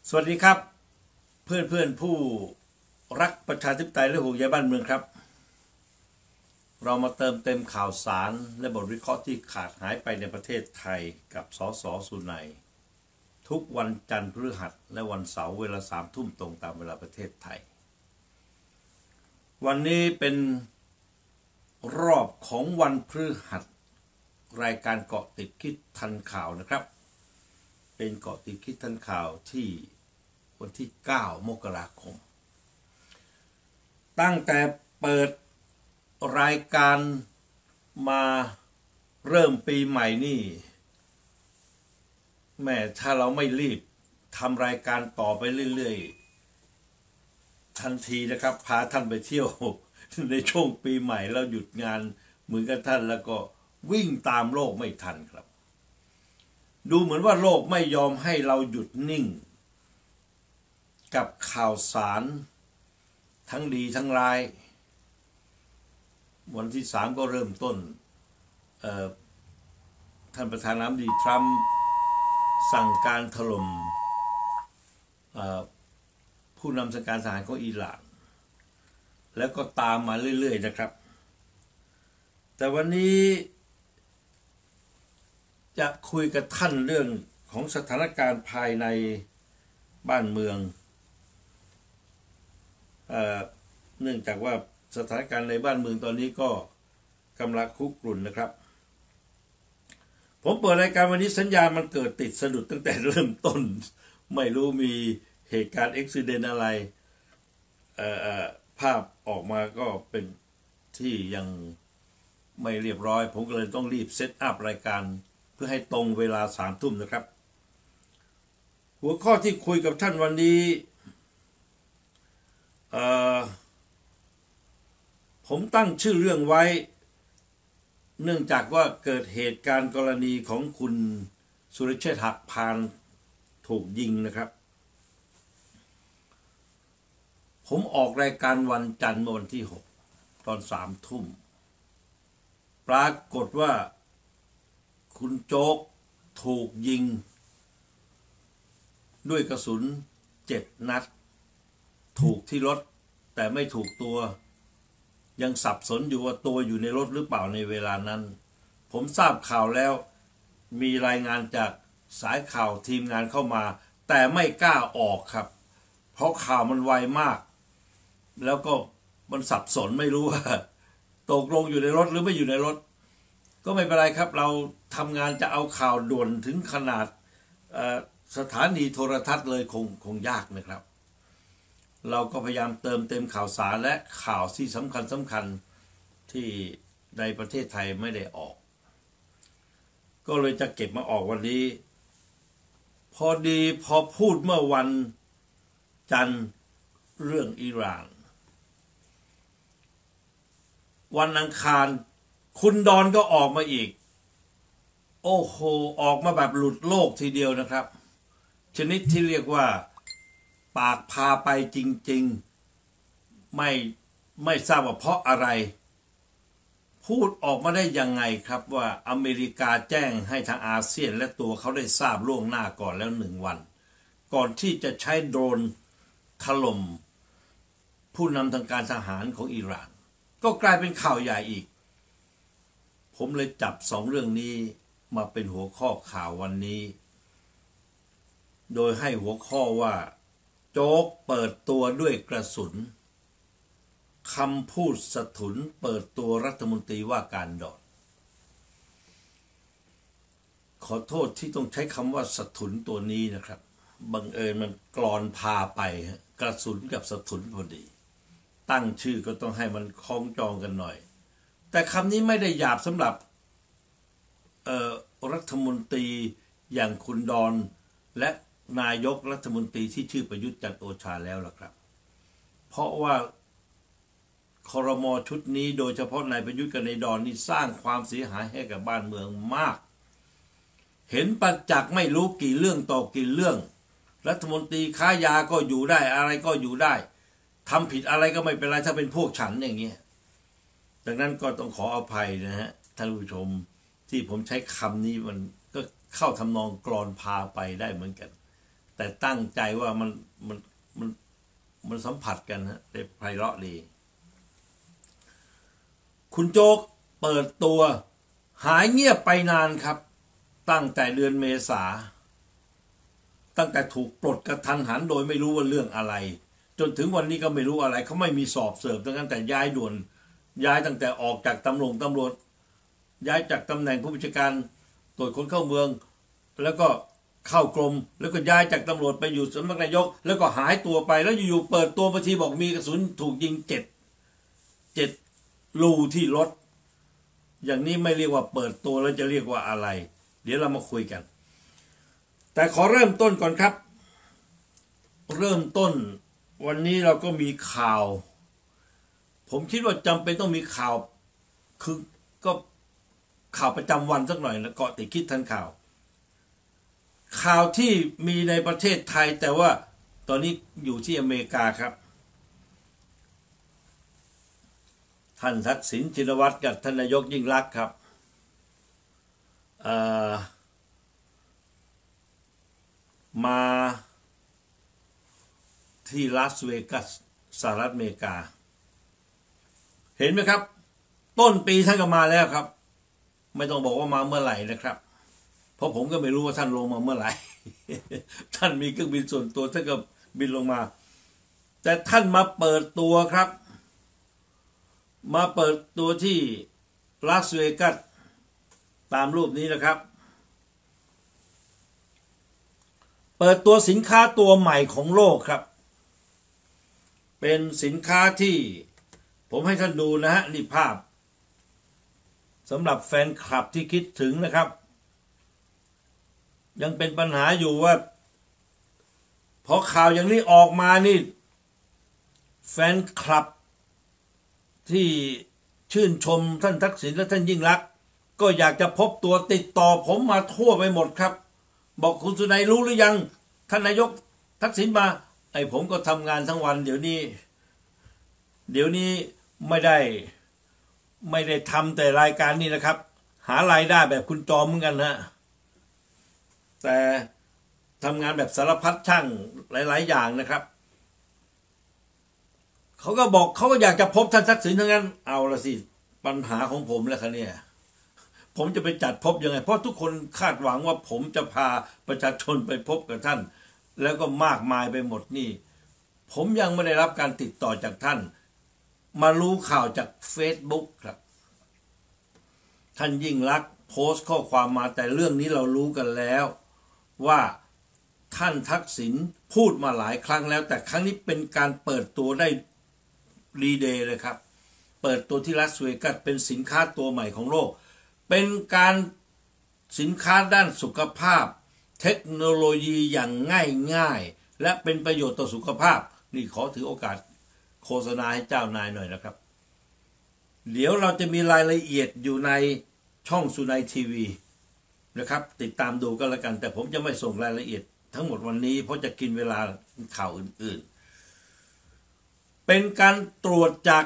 สวัสดีครับเพื่อนผู้รักประชาธิปไตยและห่วงใยบ้านเมืองครับเรามาเติมเต็มข่าวสารและบทวิเคราะห์ที่ขาดหายไปในประเทศไทยกับสส.สุนัยทุกวันจันทร์พฤหัสและวันเสาร์เวลา3 ทุ่มตรงตามเวลาประเทศไทยวันนี้เป็นรอบของวันพฤหัสรายการเกาะติดคิดทันข่าวนะครับเป็นเกาะติดคิดทันข่าวที่วันที่9 มกราคมตั้งแต่เปิดรายการมาเริ่มปีใหม่นี่แม่ถ้าเราไม่รีบทำรายการต่อไปเรื่อยๆทันทีนะครับพาท่านไปเที่ยวในช่วงปีใหม่แล้วหยุดงานเหมือนกับท่านแล้วก็วิ่งตามโลกไม่ทันครับดูเหมือนว่าโลกไม่ยอมให้เราหยุดนิ่งกับข่าวสารทั้งดีทั้งร้ายวันที่3ก็เริ่มต้นท่านประธานาธิบดีทรัมป์สั่งการถล่มผู้นำสั่งการทหารของอิหร่านแล้วก็ตามมาเรื่อยๆนะครับแต่วันนี้จะคุยกับท่านเรื่องของสถานการณ์ภายในบ้านเมืองเนื่องจากว่าสถานการณ์ในบ้านเมืองตอนนี้ก็กำลังคุกรุ่นนะครับผมเปิดรายการวันนี้สัญญาณมันเกิดติดสะดุดตั้งแต่เริ่มต้นไม่รู้มีเหตุการณ์อุบัติเหตุอะไรภาพออกมาก็เป็นที่ยังไม่เรียบร้อยผมก็เลยต้องรีบเซตอัพรายการเพื่อให้ตรงเวลา3 ทุ่มนะครับหัวข้อที่คุยกับท่านวันนี้ผมตั้งชื่อเรื่องไว้เนื่องจากว่าเกิดเหตุการณ์กรณีของคุณสุรเชษฐ์หักพานถูกยิงนะครับผมออกรายการวันจันทร์เมื่อวันที่6ตอน3 ทุ่มปรากฏว่าคุณโจ๊กถูกยิงด้วยกระสุน7 นัดถูกที่รถแต่ไม่ถูกตัวยังสับสนอยู่ว่าตัวอยู่ในรถหรือเปล่าในเวลานั้นผมทราบข่าวแล้วมีรายงานจากสายข่าวทีมงานเข้ามาแต่ไม่กล้าออกครับเพราะข่าวมันไวมากแล้วก็มันสับสนไม่รู้ว่าตกลงอยู่ในรถหรือไม่อยู่ในรถก็ไม่เป็นไรครับเราทำงานจะเอาข่าวด่วนถึงขนาดสถานีโทรทัศน์เลยคงยากนะครับเราก็พยายามเติมเต็มข่าวสารและข่าวที่สำคัญที่ในประเทศไทยไม่ได้ออกก็เลยจะเก็บมาออกวันนี้พอดีพอพูดเมื่อวันจันทร์เรื่องอิหร่านวันอังคารคุณดอนก็ออกมาอีกโอ้โหออกมาแบบหลุดโลกทีเดียวนะครับชนิดที่เรียกว่าปากพาไปจริงๆไม่ทราบว่าเพราะอะไรพูดออกมาได้ยังไงครับว่าอเมริกาแจ้งให้ทางอาเซียนและตัวเขาได้ทราบล่วงหน้าก่อนแล้ว1 วันก่อนที่จะใช้โดรนถล่มผู้นำทางการทหารของอิหร่านก็กลายเป็นข่าวใหญ่อีกผมเลยจับ2 เรื่องนี้มาเป็นหัวข้อข่าววันนี้โดยให้หัวข้อว่าโจ๊กเปิดตัวด้วยกระสุนคำพูดสะถุนเปิดตัวรัฐมนตรีว่าการดอนขอโทษที่ต้องใช้คำว่าสะถุนตัวนี้นะครับบังเอิญมันกลอนพาไปกระสุนกับสะถุนพอดีตั้งชื่อก็ต้องให้มันคล้องจองกันหน่อยแต่คำนี้ไม่ได้หยาบสำหรับรัฐมนตรีอย่างคุณดอนและนายกรัฐมนตรีที่ชื่อประยุทธ์จันทร์โอชาแล้วล่ะครับเพราะว่าครม.ชุดนี้โดยเฉพาะนายประยุทธ์กับนายดอนนี่สร้างความเสียหายให้กับบ้านเมืองมากเห็นประจักษ์ไม่รู้กี่เรื่องต่อกี่เรื่องรัฐมนตรีค้ายาก็อยู่ได้อะไรก็อยู่ได้ทำผิดอะไรก็ไม่เป็นไรถ้าเป็นพวกฉันอย่างเงี้ยดังนั้นก็ต้องขออภัยนะฮะท่านผู้ชมที่ผมใช้คำนี้มันก็เข้าทำนองกลอนพาไปได้เหมือนกันแต่ตั้งใจว่ามันสัมผัสกันฮะได้ไพเราะดีคุณโจ๊กเปิดตัวหายเงียบไปนานครับตั้งแต่เดือนเมษาตั้งแต่ถูกปลดกระทันหันโดยไม่รู้ว่าเรื่องอะไรจนถึงวันนี้ก็ไม่รู้อะไรเขาไม่มีสอบเสิร์ฟตั้งแต่ย้ายด่วนย้ายตั้งแต่ออกจากตำรวจย้ายจากตำแหน่งผู้บัญชาการตรวจคนเข้าเมืองแล้วก็เข้ากรมแล้วก็ย้ายจากตำรวจไปอยู่สำนักนายกแล้วก็หายตัวไปแล้วอยู่ๆเปิดตัวบัญชีบอกมีกระสุนถูกยิง7 รูที่รถอย่างนี้ไม่เรียกว่าเปิดตัวแล้วจะเรียกว่าอะไรเดี๋ยวเรามาคุยกันแต่ขอเริ่มต้นก่อนครับเริ่มต้นวันนี้เราก็มีข่าวผมคิดว่าจำเป็นต้องมีข่าวคือก็ข่าวประจำวันสักหน่อยนะเกาะติดคิดทันข่าวที่มีในประเทศไทยแต่ว่าตอนนี้อยู่ที่อเมริกาครับท่านทักษิณชินวัตรกับท่านนายกยิ่งลักษณ์ครับมาที่ลาสเวกัสสหรัฐอเมริกาเห็นไหมครับต้นปีท่านก็มาแล้วครับไม่ต้องบอกว่ามาเมื่อไหร่นะครับเพราะผมก็ไม่รู้ว่าท่านลงมาเมื่อไหร่ ท่านมีเครื่องบินส่วนตัวท่านก็บินลงมาแต่ท่านมาเปิดตัวครับมาเปิดตัวที่ลาสเวกัสตามรูปนี้นะครับเปิดตัวสินค้าตัวใหม่ของโลกครับเป็นสินค้าที่ผมให้ท่านดูนะฮะนี่ภาพสำหรับแฟนคลับที่คิดถึงนะครับยังเป็นปัญหาอยู่ว่าพอข่าวอย่างนี้ออกมานี่แฟนคลับที่ชื่นชมท่านทักษิณและท่านยิ่งลักษณ์ก็อยากจะพบตัวติดต่อผมมาทั่วไปหมดครับบอกคุณสุนัยรู้หรือยังท่านนายกทักษิณมาไอ้ผมก็ทำงานทั้งวันเดี๋ยวนี้ไม่ได้ทำแต่รายการนี้นะครับหารายได้แบบคุณจอมเหมือนกันนะแต่ทำงานแบบสารพัดช่างหลายๆอย่างนะครับเขาก็บอกเขาก็อยากจะพบท่านทักษิณทั้งนั้นเอาละสิปัญหาของผมแล้วครับเนี่ยผมจะไปจัดพบยังไงเพราะทุกคนคาดหวังว่าผมจะพาประชาชนไปพบกับท่านแล้วก็มากมายไปหมดนี่ผมยังไม่ได้รับการติดต่อจากท่านมารู้ข่าวจาก Facebook ครับท่านยิ่งลักษณ์โพสต์ข้อความมาแต่เรื่องนี้เรารู้กันแล้วว่าท่านทักษิณพูดมาหลายครั้งแล้วแต่ครั้งนี้เป็นการเปิดตัวได้ดีเดย์เลยครับเปิดตัวที่ลาสเวกัสเป็นสินค้าตัวใหม่ของโลกเป็นการสินค้าด้านสุขภาพเทคโนโลยีอย่างง่ายและเป็นประโยชน์ต่อสุขภาพนี่ขอถือโอกาสโฆษณาให้เจ้านายหน่อยนะครับเดี๋ยวเราจะมีรายละเอียดอยู่ในช่องสุนัยทีวีนะครับติดตามดูกันแล้วกันแต่ผมจะไม่ส่งรายละเอียดทั้งหมดวันนี้เพราะจะกินเวลาข่าวอื่นๆเป็นการตรวจจาก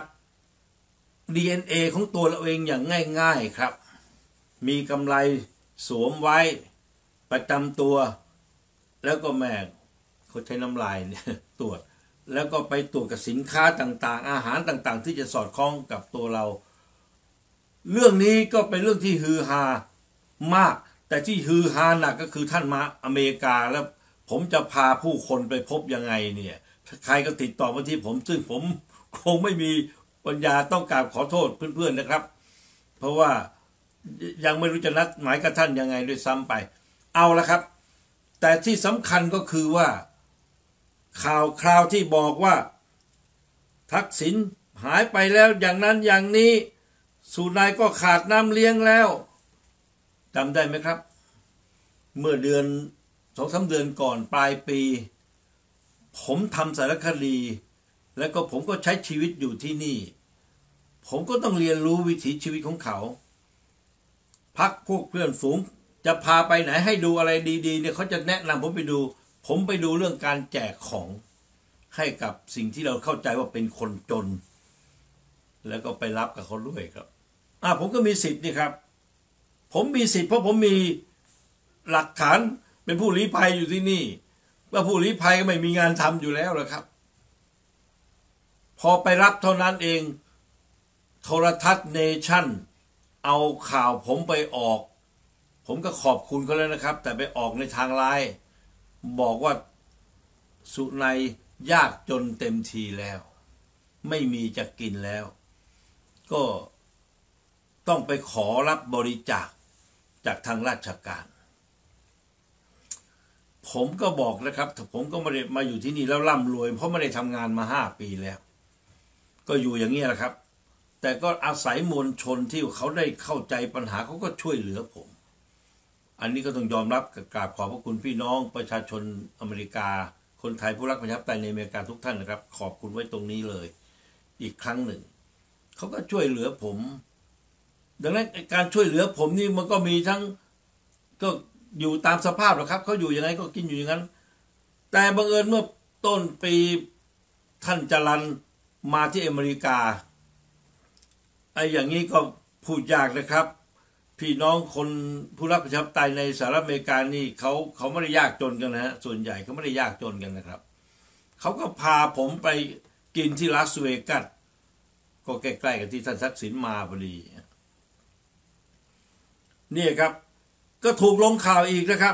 DNA ของตัวเราเองอย่างง่ายๆครับมีกำไรสวมไว้ประจำตัวแล้วก็แม่เขาใช้น้ำลายเนี่ยตรวจแล้วก็ไปตรวจกับสินค้าต่างๆอาหารต่างๆที่จะสอดคล้องกับตัวเราเรื่องนี้ก็เป็นเรื่องที่ฮือฮามากแต่ที่ฮือฮาหนักก็คือท่านมาอเมริกาแล้วผมจะพาผู้คนไปพบยังไงเนี่ยใครก็ติดต่อมาที่ผมซึ่งผมคงไม่มีปัญญาต้องกราบขอโทษเพื่อนๆนะครับเพราะว่ายังไม่รู้จะนัดหมายกับท่านยังไงด้วยซ้ำไปเอาละครับแต่ที่สำคัญก็คือว่าข่าวที่บอกว่าทักษิณหายไปแล้วอย่างนั้นอย่างนี้สุนัยก็ขาดน้ำเลี้ยงแล้วจำได้ไหมครับเมื่อเดือน 2-3 เดือนก่อนปลายปีผมทำสารคดีแล้วก็ผมก็ใช้ชีวิตอยู่ที่นี่ผมก็ต้องเรียนรู้วิถีชีวิตของเขาพักพวกเพื่อนฝูงจะพาไปไหนให้ดูอะไรดีๆเนี่ยเขาจะแนะนำผมไปดูเรื่องการแจกของให้กับสิ่งที่เราเข้าใจว่าเป็นคนจนแล้วก็ไปรับกับเขาด้วยครับผมก็มีสิทธิ์นี่ครับผมมีสิทธิ์เพราะผมมีหลักฐานเป็นผู้ลี้ภัยอยู่ที่นี่ว่าผู้ลี้ภัยก็ไม่มีงานทำอยู่แล้วเหรอครับพอไปรับเท่านั้นเองโทรทัศน์เนชั่นเอาข่าวผมไปออกผมก็ขอบคุณเขาแล้วนะครับแต่ไปออกในทางไลน์บอกว่าสุนัยยากจนเต็มทีแล้วไม่มีจะกินแล้วก็ต้องไปขอรับบริจาคจากทางราชการผมก็บอกนะครับผมก็ไม่ได้มาอยู่ที่นี่แล้วร่ำรวยเพราะไม่ได้ทำงานมา5 ปีแล้วก็อยู่อย่างนี้แหละครับแต่ก็อาศัยมวลชนที่เขาได้เข้าใจปัญหาเขาก็ช่วยเหลือผมอันนี้ก็ต้องยอมรับกราบขอบพระคุณพี่น้องประชาชนอเมริกาคนไทยผู้รักประชาธิปไตยในอเมริกาทุกท่านนะครับขอบคุณไว้ตรงนี้เลยอีกครั้งหนึ่งเขาก็ช่วยเหลือผมดังนั้นการช่วยเหลือผมนี่มันก็มีทั้งก็อยู่ตามสภาพหรอกครับเขาอยู่ยังไงก็กินอยู่อย่างนั้นแต่บังเอิญเมื่อต้นปีท่านจรัญมาที่อเมริกาไอ้อย่างนี้ก็พูดยากนะครับพี่น้องคนผู้รักประชาธิปไตยในสหรัฐอเมริกานี่เขาไม่ได้ยากจนกันนะฮะส่วนใหญ่เขาไม่ได้ยากจนกันนะครับเขาก็พาผมไปกินที่ลาสเวกัสก็ใกล้ๆกับที่ท่านทักษิณมาพอดีนี่ครับก็ถูกลงข่าวอีกนะครับ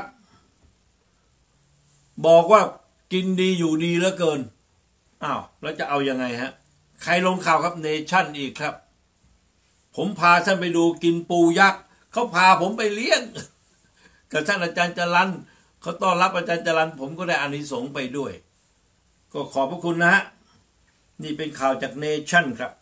บอกว่ากินดีอยู่ดีเหลือเกินอ้าวแล้วจะเอายังไงฮะใครลงข่าวครับเนชั่นอีกครับผมพาท่านไปดูกินปูยักษ์เขาพาผมไปเลี้ยงกับท่านอาจารย์จรัญเขาต้อนรับอาจารย์จรัญผมก็ได้อานิสงส์ไปด้วยก็ขอบพระคุณนะฮะนี่เป็นข่าวจากเนชั่นครับ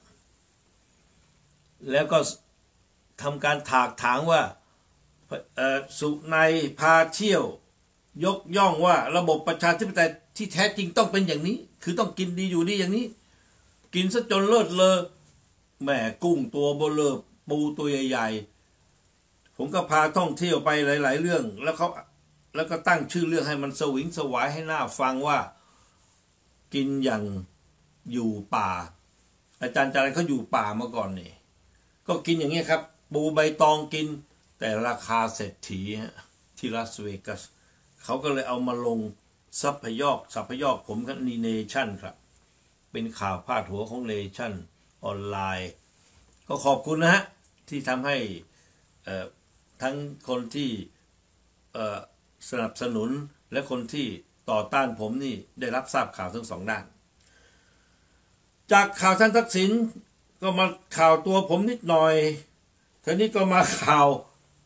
แล้วก็ทำการถากถางว่าสุนัยพาเที่ยวยกย่องว่าระบบประชาธิปไตยที่แท้จริงต้องเป็นอย่างนี้คือต้องกินดีอยู่ดีอย่างนี้กินซะจนเลิศเลอแหมกุ้งตัวเบลอปูตัวใหญ่ๆผมก็พาท่องเที่ยวไปหลายๆเรื่องแล้วก็ตั้งชื่อเรื่องให้มันสวิงสวายให้หน้าฟังว่ากินอย่างอยู่ป่าอาจารย์จรัญเขาอยู่ป่ามาก่อนนี่ก็กินอย่างนี้ครับปูใบตองกินแต่ราคาเศรษฐีที่ลาสเวกัสเขาก็เลยเอามาลงสัพยอกผมกับเนชั่นครับเป็นข่าวพาดหัวของเนชั่นออนไลน์ก็ขอบคุณนะฮะที่ทำให้ทั้งคนที่สนับสนุนและคนที่ต่อต้านผมนี่ได้รับทราบข่าวทั้งสองด้านจากข่าวท่านทักษิณก็มาข่าวตัวผมนิดหน่อยทีนี้ก็มาข่าว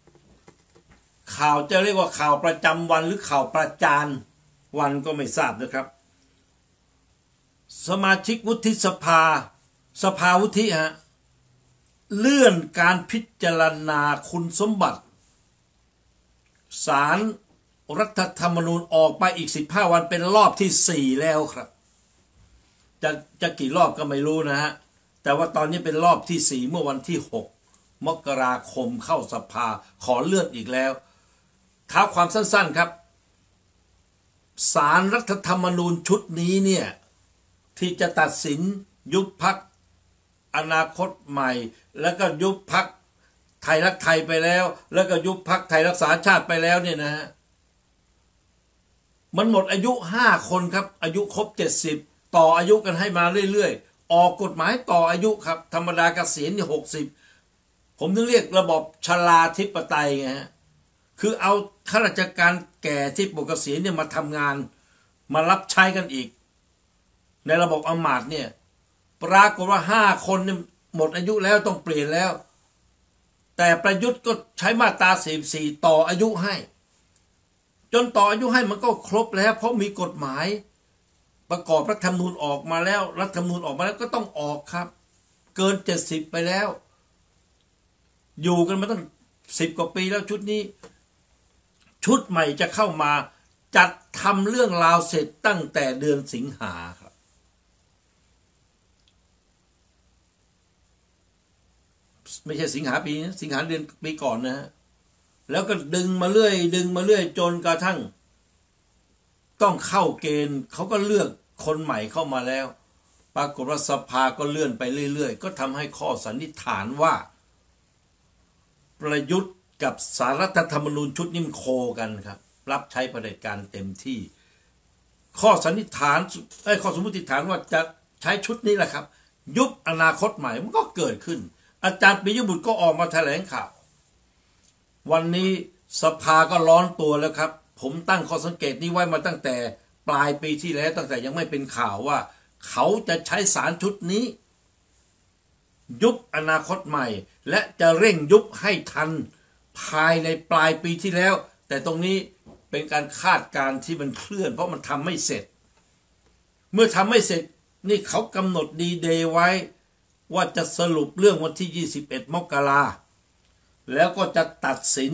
จะเรียกว่าข่าวประจำวันหรือข่าวประจานวันก็ไม่ทราบนะครับสมาชิกวุฒิสภาวุฒิเลื่อนการพิจารณาคุณสมบัติศาลรัฐธรรมนูญออกไปอีก15 วันเป็นรอบที่4แล้วครับจะกี่รอบก็ไม่รู้นะฮะแต่ว่าตอนนี้เป็นรอบที่4เมื่อวันที่6 มกราคมเข้าสภาขอเลื่อนอีกแล้วท้าความสั้นๆครับศาลรัฐธรรมนูญชุดนี้เนี่ยที่จะตัดสินยุบพรรคอนาคตใหม่แล้วก็ยุบพรรคไทยรักไทยไปแล้วแล้วก็ยุบพรรคไทยรักษาชาติไปแล้วเนี่ยนะฮะมันหมดอายุ5 คนครับอายุครบ70ต่ออายุกันให้มาเรื่อยๆออกกฎหมายต่ออายุครับธรรมดาเกษียณที่60ผมถึงเรียกระบบชราธิปไตยไงฮะคือเอาข้าราชการแก่ที่ปกเกษียณเนี่ยมาทำงานมารับใช้กันอีกในระบบอำมาตย์เนี่ยปรากฏว่า5 คนเนี่ยหมดอายุแล้วต้องเปลี่ยนแล้วแต่ประยุทธ์ก็ใช้มาตรา44ต่ออายุให้จนต่ออายุให้มันก็ครบแล้วเพราะมีกฎหมายประกอบรัฐธรรมนูญออกมาแล้วรัฐธรรมนูญออกมาแล้วก็ต้องออกครับเกิน70ไปแล้วอยู่กันมาตั้ง10 กว่าปีแล้วชุดนี้ชุดใหม่จะเข้ามาจัดทำเรื่องราวเสร็จตั้งแต่เดือนสิงหาครับไม่ใช่สิงหาปีนี้สิงหาเดือนปีก่อนนะฮะแล้วก็ดึงมาเรื่อยจนกระทั่งต้องเข้าเกณฑ์เขาก็เลือกคนใหม่เข้ามาแล้วปรากฏว่าสภาก็เลื่อนไปเรื่อยๆก็ทำให้ข้อสันนิษฐานว่าประยุทธ์กับศาลรัฐธรรมนูญชุดนี้มันโคกันครับรับใช้เผด็จการเต็มที่ข้อสันนิษฐานข้อสมมติฐานว่าจะใช้ชุดนี้แหละครับยุบอนาคตใหม่มันก็เกิดขึ้นอาจารย์ปิยบุตรก็ออกมาแถลงข่าววันนี้สภาก็ร้อนตัวแล้วครับผมตั้งข้อสังเกตนี้ไว้มาตั้งแต่ปลายปีที่แล้วตั้งแต่ยังไม่เป็นข่าวว่าเขาจะใช้สารชุดนี้ยุบอนาคตใหม่และจะเร่งยุบให้ทันภายในปลายปีที่แล้วแต่ตรงนี้เป็นการคาดการณ์ที่มันเคลื่อนเพราะมันทำไม่เสร็จเมื่อทำไม่เสร็จนี่เขากำหนดดีเดย์ไว้ว่าจะสรุปเรื่องวันที่21 มกราแล้วก็จะตัดสิน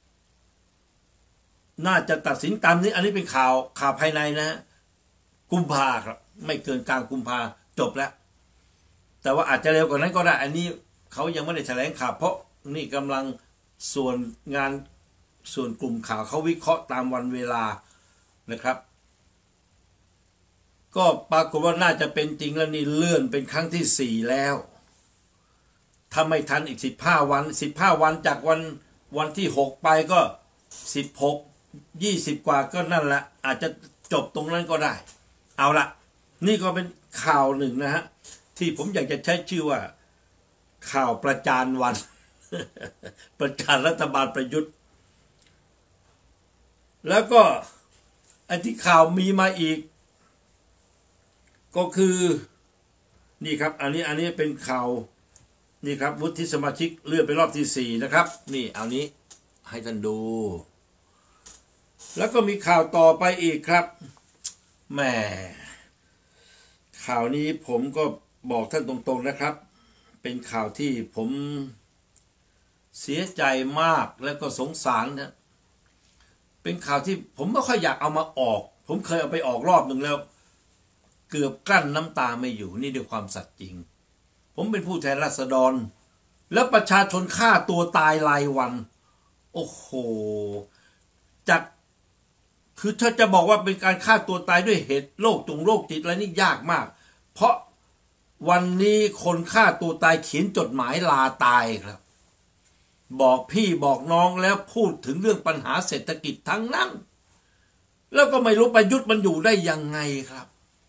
น่าจะตัดสินตามนี้อันนี้เป็นข่าวภายในนะฮะกุมภาครับไม่เกินกลางกุมภาจบแล้วแต่ว่าอาจจะเร็วกว่านั้นก็ได้อันนี้เขายังไม่ได้แถลงข่าวเพราะนี่กำลังส่วนงานส่วนกลุ่มข่าวเขาวิเคราะห์ตามวันเวลานะครับก็ปรากฏว่าน่าจะเป็นจริงแล้วนี่เลื่อนเป็นครั้งที่4แล้วถ้าไม่ทันอีก15 วันจากวันที่6ไปก็16 20กว่าก็นั่นแหละอาจจะจบตรงนั้นก็ได้เอาละนี่ก็เป็นข่าวหนึ่งนะฮะที่ผมอยากจะใช้ชื่อว่าข่าวประจานวัน ประจานรัฐบาลประยุทธ์แล้วก็ไอ้ที่ข่าวมีมาอีกก็คือนี่ครับอันนี้เป็นข่าวนี่ครับวุฒิสมาชิกเลื่อนไปรอบที่4นะครับนี่เอานี้ให้ท่านดูแล้วก็มีข่าวต่อไปอีกครับแหมข่าวนี้ผมก็บอกท่านตรงๆนะครับเป็นข่าวที่ผมเสียใจมากแล้วก็สงสารนะเป็นข่าวที่ผมไม่ค่อยอยากเอามาออกผมเคยเอาไปออกรอบหนึ่งแล้วเกือบกลั้นน้ำตาไม่อยู่นี่ด้วยความสัตย์จริงผมเป็นผู้แทนราษฎรแล้วประชาชนฆ่าตัวตายรายวันโอ้โหจากคือถ้าจะบอกว่าเป็นการฆ่าตัวตายด้วยเหตุโรคจิตอะไรนี่ยากมากเพราะวันนี้คนฆ่าตัวตายเขียนจดหมายลาตายครับบอกพี่บอกน้องแล้วพูดถึงเรื่องปัญหาเศรษฐกิจทั้งนั้นแล้วก็ไม่รู้ประยุทธ์มันอยู่ได้ยังไงครับ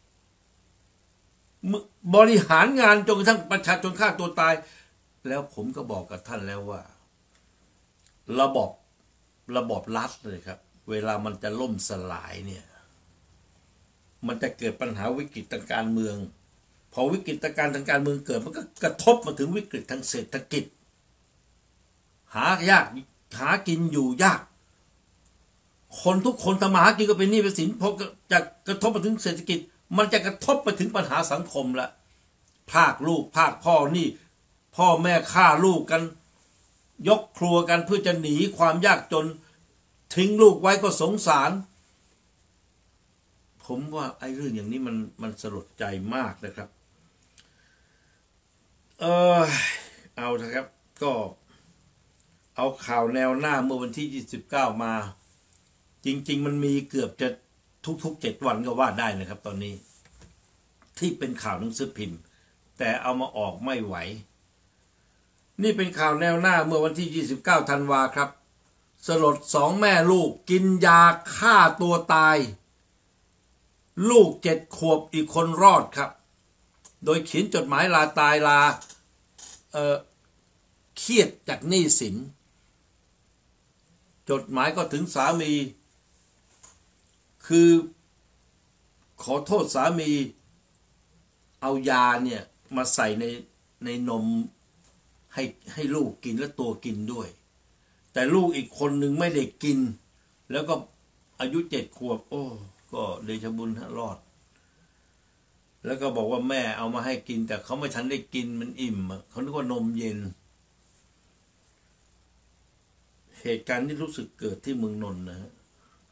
บริหารงานจนกระทั่งประชาชนฆ่าตัวตายแล้วผมก็บอกกับท่านแล้วว่าระบบรัฐเลยครับเวลามันจะล่มสลายเนี่ยมันจะเกิดปัญหาวิกฤตทางการเมืองพอวิกฤตทางการเมืองเกิดมันก็กระทบมาถึงวิกฤตทางเศรษฐกิจหายากหากินอยู่ยากคนทุกคนทำมาหากินก็เป็นหนี้เป็นสินพอจะกระทบมาถึงเศรษฐกิจมันจะกระทบไปถึงปัญหาสังคมละภาคลูกภาคพ่อนี่พ่อแม่ฆ่าลูกกันยกครัวกันเพื่อจะหนีความยากจนทิ้งลูกไว้ก็สงสารผมว่าไอ้เรื่องอย่างนี้มันสลดใจมากนะครับเอาเถอะครับก็เอาข่าวแนวหน้าเมื่อวันที่29มาจริงๆมันมีเกือบจะทุก7 วันก็ว่าได้นะครับตอนนี้ที่เป็นข่าวหนังสือพิมพ์แต่เอามาออกไม่ไหวนี่เป็นข่าวแนวหน้าเมื่อวันที่29 ธันวาครับสลด2 แม่ลูกกินยาฆ่าตัวตายลูก7 ขวบอีกคนรอดครับโดยเขียนจดหมายลาตายเครียดจากหนี้สินจดหมายก็ถึงสามีคือขอโทษสามีเอายาเนี่ยมาใส่ในนมให้ลูกกินและตัวกินด้วยแต่ลูกอีกคนหนึ่งไม่ได้กินแล้วก็อายุ7 ขวบโอ้ก็เดชบุญรอดแล้วก็บอกว่าแม่เอามาให้กินแต่เขาไม่ทันได้กินมันอิ่มเขานึกว่านมเย็นเหตุการณ์ที่รู้สึกเกิดที่เมืองนนท์นะฮะ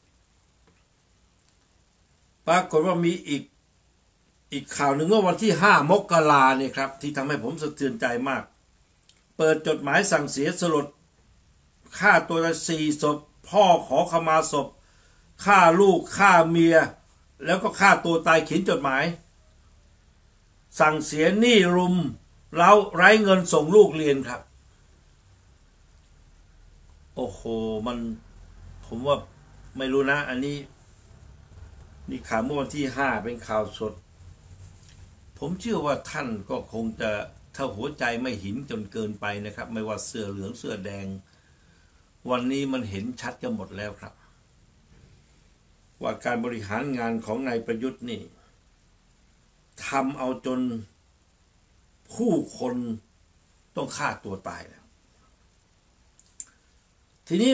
ปรากฏว่ามีอีกข่าวหนึ่งว่าวันที่5 มกราเนี่ยครับที่ทำให้ผมสะเทือนใจมากเปิดจดหมายสั่งเสียสลดฆ่าตัวละ4 ศพพ่อขอขมาศพฆ่าลูกฆ่าเมียแล้วก็ฆ่าตัวตายเขียนจดหมายสั่งเสียหนี้รุมแล้วไร้เงินส่งลูกเรียนครับโอ้โหผมว่าไม่รู้นะอันนี้นี่ข่าวเมื่อวันที่5เป็นข่าวสดผมเชื่อว่าท่านก็คงจะถ้าหัวใจไม่หินจนเกินไปนะครับไม่ว่าเสื้อเหลืองเสื้อแดงวันนี้มันเห็นชัดกันหมดแล้วครับว่าการบริหารงานของนายประยุทธ์นี่ทำเอาจนผู้คนต้องฆ่าตัวตายแล้วทีนี้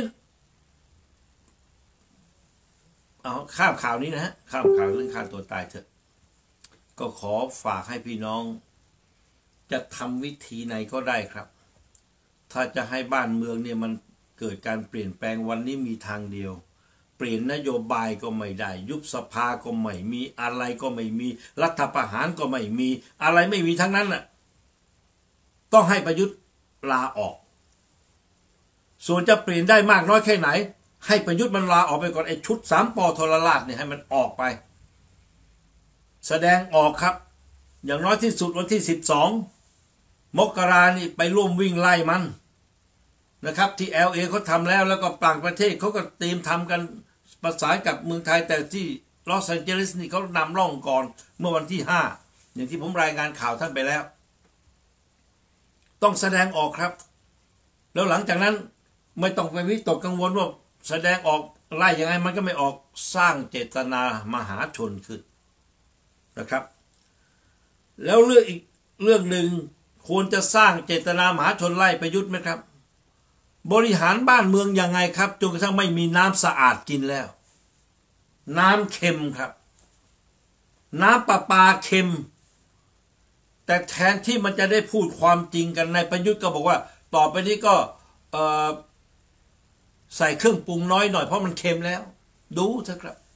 เอาข้ามข่าวนี้นะฮะข้ามข่าวเรื่องฆ่าตัวตายเถอะก็ขอฝากให้พี่น้องจะทำวิธีไหนก็ได้ครับถ้าจะให้บ้านเมืองเนี่ยมันเกิดการเปลี่ยนแปลงวันนี้มีทางเดียวเปลี่ยนนโยบายก็ไม่ได้ยุบสภาก็ไม่มีอะไรก็ไม่มีรัฐประหารก็ไม่มีอะไรไม่มีทั้งนั้นน่ะต้องให้ประยุทธ์ลาออกส่วนจะเปลี่ยนได้มากน้อยแค่ไหนให้ประยุทธ์มันลาออกไปก่อนไอ้ชุด3 ป.ทรราชเนี่ยให้มันออกไปแสดงออกครับอย่างน้อยที่สุดวันที่12 มกรานี่ไปร่วมวิ่งไล่มันนะครับที่ LA เขาทำแล้วก็ต่างประเทศเขาก็เตรียมทำกันประสานกับเมืองไทยแต่ที่ลอสแอนเจลิสนี่เขานำร่องก่อนเมื่อวันที่5อย่างที่ผมรายงานข่าวท่านไปแล้วต้องแสดงออกครับแล้วหลังจากนั้นไม่ต้องไปวิตกกังวลว่าแสดงออกไล่ยังไงมันก็ไม่ออกสร้างเจตนามหาชนขึ้นนะครับแล้วเรื่องอีกเรื่องหนึ่งควรจะสร้างเจตนามหาชนไล่ประยุทธ์ไหมครับบริหารบ้านเมืองยังไงครับจนกระทั่งไม่มีน้ำสะอาดกินแล้วน้ำเค็มครับน้ำประปาเค็มแต่แทนที่มันจะได้พูดความจริงกันนายประยุทธ์ก็บอกว่าต่อไปนี้ก็ใส่เครื่องปรุงน้อยหน่อยเพราะมันเค็มแล้วดูเถอะครับ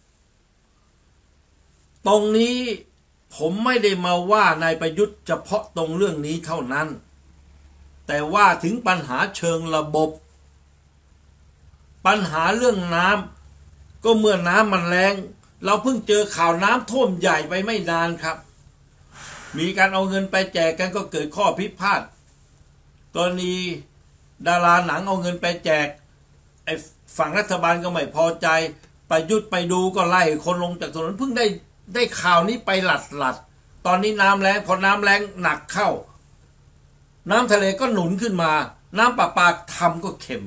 ตรงนี้ผมไม่ได้มาว่านายประยุทธ์เฉพาะตรงเรื่องนี้เท่านั้นแต่ว่าถึงปัญหาเชิงระบบปัญหาเรื่องน้ำก็เมื่อน้ำมันแรงเราเพิ่งเจอข่าวน้ำท่วมใหญ่ไปไม่นานครับมีการเอาเงินไปแจกกันก็เกิดข้อพิพาทกรณีดาราหนังเอาเงินไปแจกไอ้ฝั่งรัฐบาลก็ไม่พอใจประยุทธ์ไปดูก็ไล่คนลงจากถนนเพิ่งได้ข่าวนี้ไปหลัดตอนนี้น้ำแรงพอน้ำแรงหนักเข้าน้ำทะเลก็หนุนขึ้นมาน้ำประปาทำก็เค็ม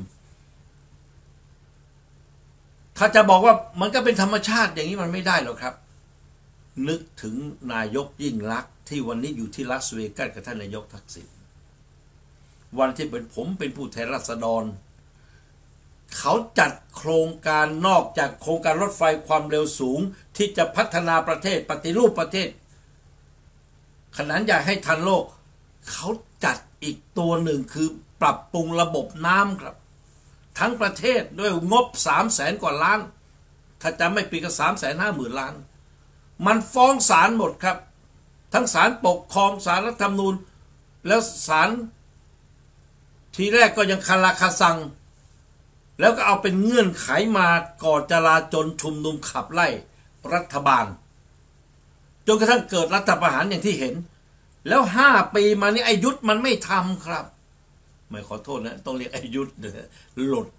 ถ้าจะบอกว่ามันก็เป็นธรรมชาติอย่างนี้มันไม่ได้หรอกครับนึกถึงนายกยิ่งลักษณ์ที่วันนี้อยู่ที่ลาสเวกัสกับท่านนายกทักษิณวันที่ผมเป็นผู้แทนราษฎรเขาจัดโครงการนอกจากโครงการรถไฟความเร็วสูงที่จะพัฒนาประเทศปฏิรูปประเทศขนาดใหญ่ให้ทันโลกเขาจัดอีกตัวหนึ่งคือปรับปรุงระบบน้ำครับทั้งประเทศด้วยงบ300,000 กว่าล้านถ้าจำไม่ผิดก็350,000 ล้านมันฟ้องศาลหมดครับทั้งศาลปกครองศาลรัฐธรรมนูญแล้วศาลทีแรกก็ยังคาราคาซังแล้วก็เอาเป็นเงื่อนไขมาก่อจลาจลชุมนุมขับไล่รัฐบาลจนกระทั่งเกิดรัฐประหารอย่างที่เห็นแล้ว5 ปีมานี้ไอ้ยุทธมันไม่ทำครับไม่ขอโทษนะต้องเรียกไอ้ยุทธนะหลุด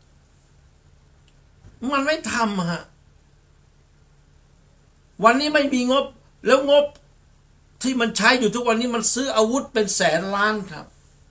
มันไม่ทำฮะวันนี้ไม่มีงบแล้วงบที่มันใช้อยู่ทุกวันนี้มันซื้ออาวุธเป็นแสนล้านครับ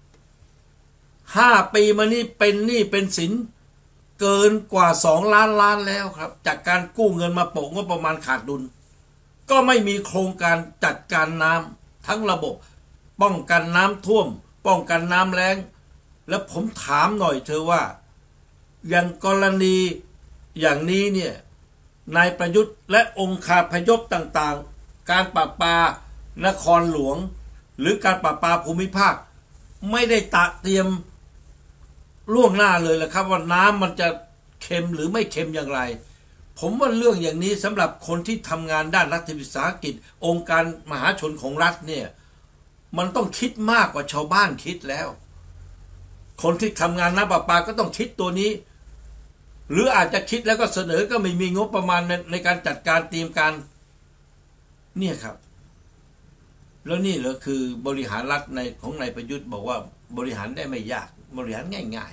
5 ปีมานี้เป็นหนี้เป็นสินเกินกว่า2 ล้านล้านแล้วครับจากการกู้เงินมาโปะงบประมาณขาดดุลก็ไม่มีโครงการจัดการน้ำทั้งระบบป้องกันน้ำท่วมป้องกันน้ำแล้งแล้วผมถามหน่อยเธอว่าอย่างกรณีอย่างนี้เนี่ยนายประยุทธ์และองค์คาพยพต่างๆการประปานครหลวงหรือการประปาภูมิภาคไม่ได้เตรียมล่วงหน้าเลยละครับว่าน้ำมันจะเค็มหรือไม่เค็มอย่างไรผมว่าเรื่องอย่างนี้สำหรับคนที่ทำงานด้านรัฐวิสาหกิจองค์การมหาชนของรัฐเนี่ยมันต้องคิดมากกว่าชาวบ้านคิดแล้วคนที่ทำงานน้ำประปาก็ต้องคิดตัวนี้หรืออาจจะคิดแล้วก็เสนอก็ไม่มีงบประมาณในการจัดการเตรียมการเนี่ยครับแล้วนี่เหรอคือบริหารรัฐในของนายประยุทธ์บอกว่าบริหารได้ไม่ยากบริหารง่าย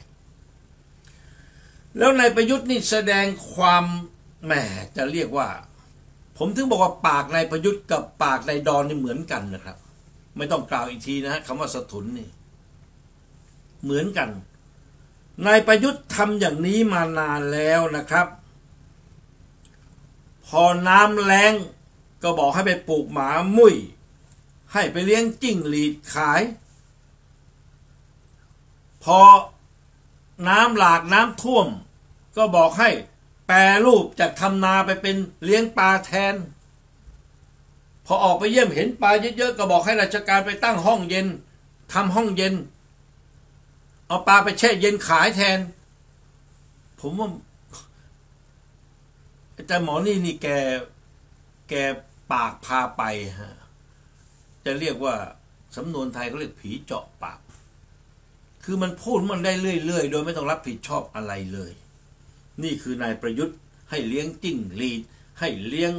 ๆแล้วนายประยุทธ์นี่แสดงความแหมจะเรียกว่าผมถึงบอกว่าปากนายประยุทธ์กับปากนายดอนนี่เหมือนกันนะครับไม่ต้องกล่าวอีกทีนะฮะคำว่าสถุนนี่เหมือนกันนายประยุทธ์ทำอย่างนี้มานานแล้วนะครับพอน้ำแล้งก็บอกให้ไปปลูกหมามุ้ยให้ไปเลี้ยงจิ้งหรีดขายพอน้ำหลากน้ำท่วมก็บอกให้แปรรูปจากทำนาไปเป็นเลี้ยงปลาแทนพอออกไปเยี่ยมเห็นปลาเยอะๆก็บอกให้ราชการไปตั้งห้องเย็นทำห้องเย็นเอาปลาไปแช่เย็นขายแทนผมว่าอาจารย์หมอนี่แกปากพาไปฮะจะเรียกว่าสำนวนไทยเขาเรียกผีเจาะปากคือมันพูดมันได้เรื่อยๆโดยไม่ต้องรับผิดชอบอะไรเลยนี่คือนายประยุทธ์ให้เลี้ยงจิ้งหรีดให้เลี้ยง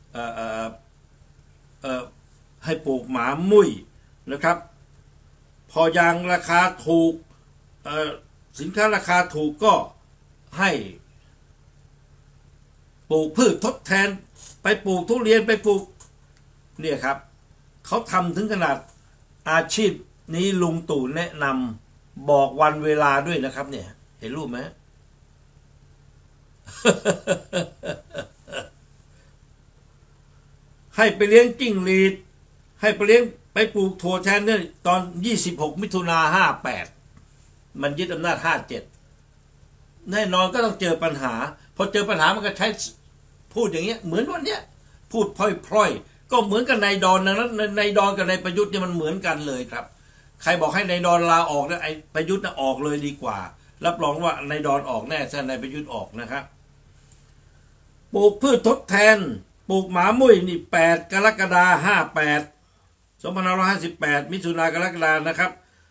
ให้ปลูกหมามุ้ยนะครับพอยางราคาถูกสินค้าราคาถูกก็ให้ปลูกพืชทดแทนไปปลูกทุเรียนไปปลูกเนี่ยครับเขาทำถึงขนาดอาชีพนี้ลุงตู่แนะนำบอกวันเวลาด้วยนะครับเนี่ยเห็นรูปไหม ให้ไปเลี้ยงจิ้งหรีดให้ไปเลี้ยงไปปลูกถั่วแทนเนี่ยตอน26 มิถุนา58มันยึดอำนาจ57แน่นอนก็ต้องเจอปัญหาพอเจอปัญหามันก็ใช้พูดอย่างเงี้ยเหมือนวันเนี้ยพูดพล่อยๆก็เหมือนกับนายดอนนะนายดอนกับนายประยุทธ์เนี่ยมันเหมือนกันเลยครับใครบอกให้นายดอนลาออกนะไอ้ประยุทธ์น่ะออกเลยดีกว่ารับรองว่านายดอนออกแน่ถ้านายประยุทธ์ออกนะครับปลูกพืชทดแทนปลูกหมามุ้ยนี่8 กรกฎาคม2558มิถุนายนกรกฎาคมนะครับ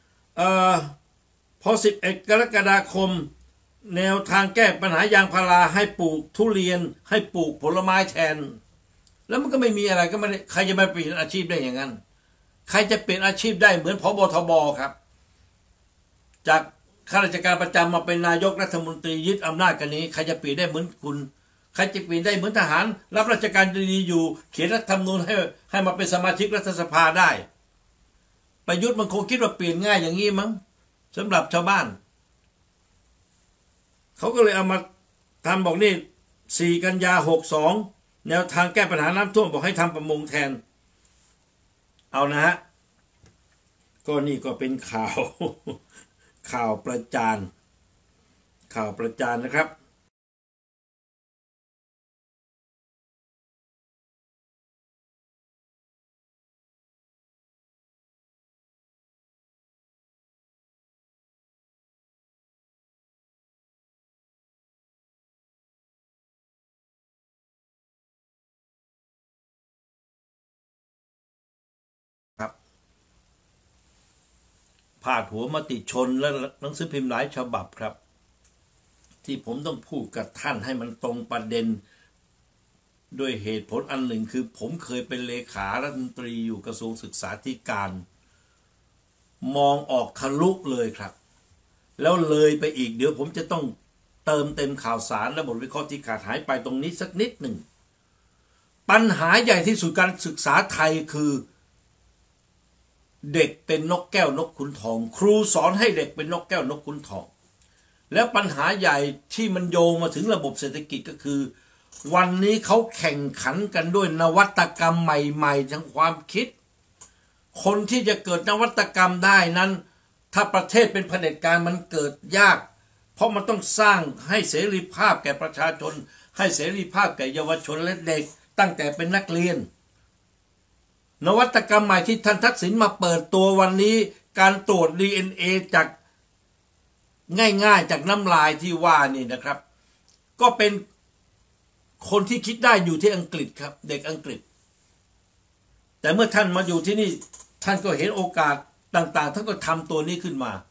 พอ11 กรกฎาคมแนวทางแก้ปัญหายางพาราให้ปลูกทุเรียนให้ปลูกผลไม้แทนแล้วมันก็ไม่มีอะไรก็ไม่ได้ใครจะมาเปลี่ยนอาชีพได้อย่างนั้นใครจะเปลี่ยนอาชีพได้เหมือนผบ.ทบ.ครับจากข้าราชการประจำมาเป็นนายกรัฐมนตรียึดอำนาจกันนี้ใครจะเปลี่ยนได้เหมือนคุณใครจะเปลี่ยนได้เหมือนทหารรับราชการดีๆอยู่เขียนรัฐธรรมนูญให้มาเป็นสมาชิกรัฐสภาได้ประยุทธ์มันคงคิดว่าเปลี่ยนง่ายอย่างนี้มั้งสำหรับชาวบ้านเขาก็เลยเอามาทำบอกนี่4 กันยา62แนวทางแก้ปัญหาน้ำท่วมบอกให้ทำประมงแทนเอานะฮะก็นี่ก็เป็นข่าว ข่าวประจานนะครับพาดหัวมติชนและหนังสือพิมพ์หลายฉบับครับที่ผมต้องพูดกับท่านให้มันตรงประเด็นด้วยเหตุผลอันหนึ่งคือผมเคยเป็นเลขารัฐมนตรีอยู่กระทรวงศึกษาธิการมองออกทะลุเลยครับแล้วเลยไปอีกเดี๋ยวผมจะต้องเติมเต็มข่าวสารและบทวิเคราะห์ที่ขาดหายไปตรงนี้สักนิดหนึ่งปัญหาใหญ่ที่สุดการศึกษาไทยคือเด็กเป็นนกแก้วนกขุนทองครูสอนให้เด็กเป็นนกแก้วนกขุนทองแล้วปัญหาใหญ่ที่มันโยงมาถึงระบบเศรษฐกิจก็คือวันนี้เขาแข่งขันกันด้วยนวัตกรรมใหม่ๆทางความคิดคนที่จะเกิดนวัตกรรมได้นั้นถ้าประเทศเป็นเผด็จการมันเกิดยากเพราะมันต้องสร้างให้เสรีภาพแก่ประชาชนให้เสรีภาพแก่เยาวชนและเด็กตั้งแต่เป็นนักเรียนนวัตกรรมใหม่ที่ท่านทักษิณมาเปิดตัววันนี้การตรวจ DNA จากง่ายๆจากน้ำลายที่ว่านี่นะครับก็เป็นคนที่คิดได้อยู่ที่อังกฤษครับเด็กอังกฤษแต่เมื่อท่านมาอยู่ที่นี่ท่านก็เห็นโอกาสต่างๆท่านก็ทำตัวนี้ขึ้นมา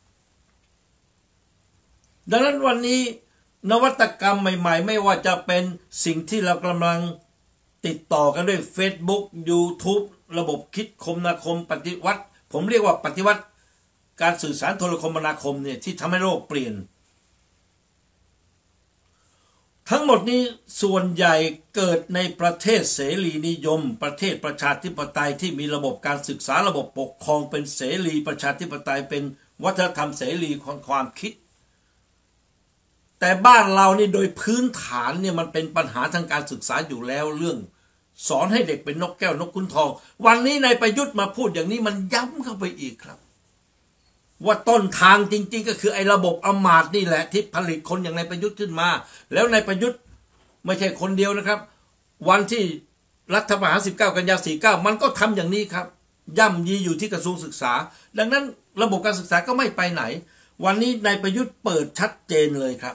ดังนั้นวันนี้นวัตกรรมใหม่ๆไม่ว่าจะเป็นสิ่งที่เรากำลังติดต่อกันด้วย Facebook YouTube ระบบคิดคมนาคมปฏิวัติผมเรียกว่าปฏิวัติการสื่อสารโทรคมนาคมเนี่ยที่ทำให้โลกเปลี่ยนทั้งหมดนี้ส่วนใหญ่เกิดในประเทศเสรีนิยมประเทศประชาธิปไตยที่มีระบบการศึกษาระบบปกครองเป็นเสรีประชาธิปไตยเป็นวัฒนธรรมเสรีของความคิดแต่บ้านเรานี่โดยพื้นฐานเนี่ยมันเป็นปัญหาทางการศึกษาอยู่แล้วเรื่องสอนให้เด็กเป็นนกแก้วนกขุนทองวันนี้นายประยุทธ์มาพูดอย่างนี้มันย้ำเข้าไปอีกครับว่าต้นทางจริงๆก็คือไอ้ระบบอำมาตย์นี่แหละที่ผลิตคนอย่างนายประยุทธ์ขึ้นมาแล้วนายประยุทธ์ไม่ใช่คนเดียวนะครับวันที่รัฐประหาร19 กันยา 49มันก็ทำอย่างนี้ครับย่ำยีอยู่ที่กระทรวงศึกษาดังนั้นระบบการศึกษาก็ไม่ไปไหนวันนี้นายประยุทธ์เปิดชัดเจนเลยครับ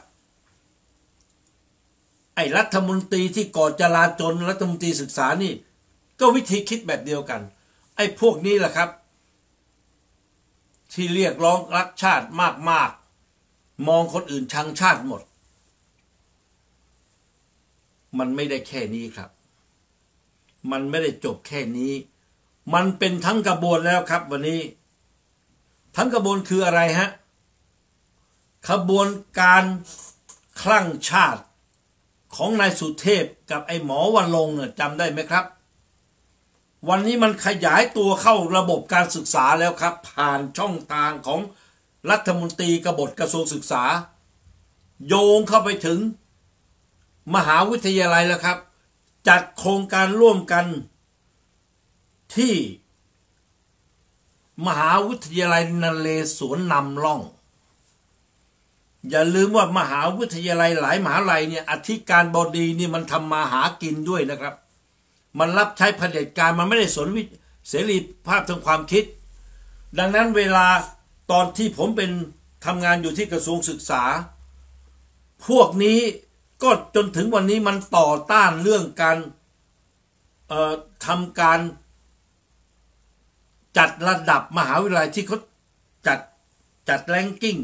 ไอ้รัฐมนตรีที่ก่อจลาจลรัฐมนตรีศึกษานี่ก็วิธีคิดแบบเดียวกันไอ้พวกนี้แหละครับที่เรียกร้องรักชาติมากๆมองคนอื่นชังชาติหมดมันไม่ได้แค่นี้ครับมันไม่ได้จบแค่นี้มันเป็นทั้งกระบวนแล้วครับวันนี้ทั้งกระบวนคืออะไรฮะขบวนการคลั่งชาติของนายสุเทพกับไอ้หมอวันลงค์จำได้ไหมครับวันนี้มันขยายตัวเข้าระบบการศึกษาแล้วครับผ่านช่องทางของรัฐมนตรีกบฏกระทรวงศึกษาโยงเข้าไปถึงมหาวิทยาลัยแล้วครับจัดโครงการร่วมกันที่มหาวิทยาลัยนเรศวรนำร่องอย่าลืมว่ามหาวิทยาลัยหลายมหาลัยเนี่ยอธิการบดีนี่มันทำมาหากินด้วยนะครับมันรับใช้เผด็จการมันไม่ได้สนเสรีภาพทางความคิดดังนั้นเวลาตอนที่ผมเป็นทำงานอยู่ที่กระทรวงศึกษาพวกนี้ก็จนถึงวันนี้มันต่อต้านเรื่องการทำการจัดระดับมหาวิทยาลัยที่เขาจัดแรงกิ้ง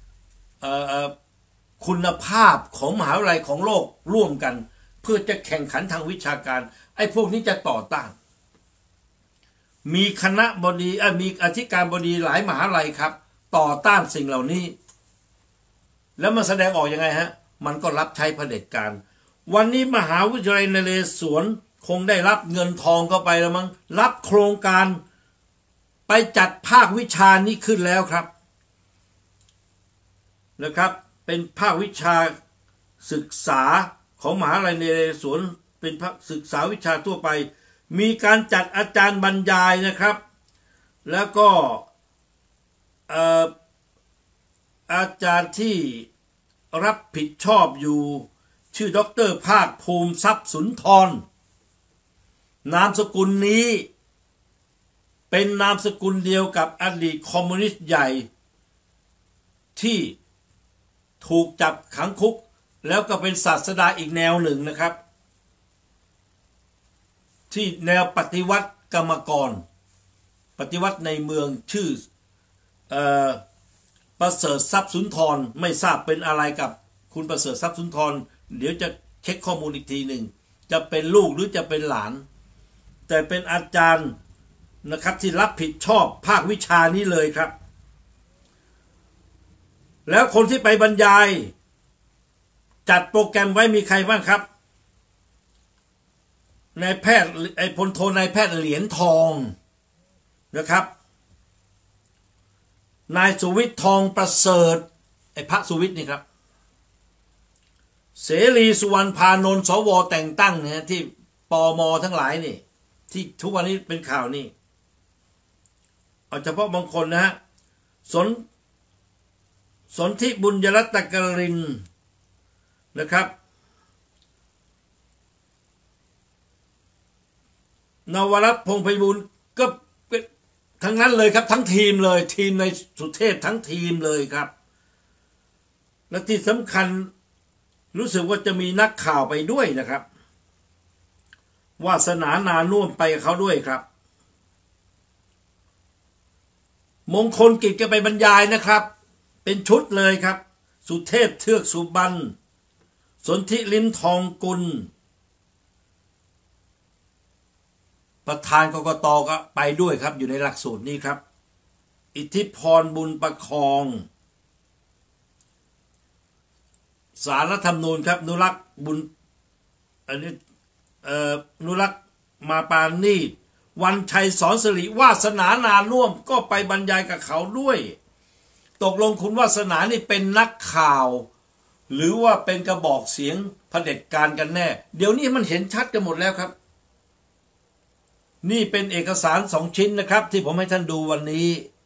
คุณภาพของมหาวิทยาลัยของโลกร่วมกันเพื่อจะแข่งขันทางวิชาการไอ้พวกนี้จะต่อต้านมีคณะบดีมีอธิการบดีหลายมหาวิทยาลัยครับต่อต้านสิ่งเหล่านี้แล้วมันแสดงออกยังไงฮะมันก็รับใช้เผด็จการวันนี้มหาวิทยาลัยนเรศวรคงได้รับเงินทองเข้าไปแล้วมั้งรับโครงการไปจัดภาควิชานี้ขึ้นแล้วครับนะครับเป็นภาควิชาศึกษาของมหาวิทยาลัยนเรศวรเป็นภาคศึกษาวิชาทั่วไปมีการจัดอาจารย์บรรยายนะครับแล้วก็อาจารย์ที่รับผิดชอบอยู่ชื่อดร.ภาคภูมิทรัพย์สุนทรนามสกุลนี้เป็นนามสกุลเดียวกับอดีตคอมมิวนิสต์ใหญ่ที่ถูกจับขังคุกแล้วก็เป็นศาสดาอีกแนวหนึ่งนะครับที่แนวปฏิวัติกรรมกรปฏิวัติในเมืองชื่อประเสริฐทรัพย์สุนทรไม่ทราบเป็นอะไรกับคุณประเสริฐทรัพย์สุนทรเดี๋ยวจะเช็คข้อมูลอีกทีหนึ่งจะเป็นลูกหรือจะเป็นหลานแต่เป็นอาจารย์นะครับที่รับผิดชอบภาควิชานี้เลยครับแล้วคนที่ไปบรรยายจัดโปรแกรมไว้มีใครบ้างครับนายแพทย์พลโทนายแพทย์เหรียญทองนะครับนายสุวิทย์ทองประเสริฐพระสุวิทย์นี่ครับเสรีสุวรรณพานนท์สวแต่งตั้งเนี่ยที่ปมทั้งหลายนี่ที่ทุกวันนี้เป็นข่าวนี่เอาเฉพาะบางคนนะฮะสนธิบุญยรัตนกรินทร์นะครับนวรัตน์พงษ์ไพบูลย์ก็ทั้งนั้นเลยครับทั้งทีมเลยทีมในสุเทพทั้งทีมเลยครับและที่สำคัญรู้สึกว่าจะมีนักข่าวไปด้วยนะครับวาสนานานุ่วมไปกับเขาด้วยครับมงคลกิจก็ไปบรรยายนะครับเป็นชุดเลยครับสุเทพเทือกสุบรรณสนธิลิ้มทองกุลประธานกกต.ก็ไปด้วยครับอยู่ในหลักสูตรนี้ครับอิทธิพรบุญประคองศาลรัฐธรรมนูญครับนุรักษ์บุญอันนี้นุรักษ์มาปานีวันชัยสอนสิริวาสนานานุ่วมก็ไปบรรยายกับเขาด้วยตกลงคุณวาสนานี่เป็นนักข่าวหรือว่าเป็นกระบอกเสียงเผด็จการกันแน่เดี๋ยวนี้มันเห็นชัดกันหมดแล้วครับนี่เป็นเอกสาร2 ชิ้นนะครับที่ผมให้ท่านดูวันนี้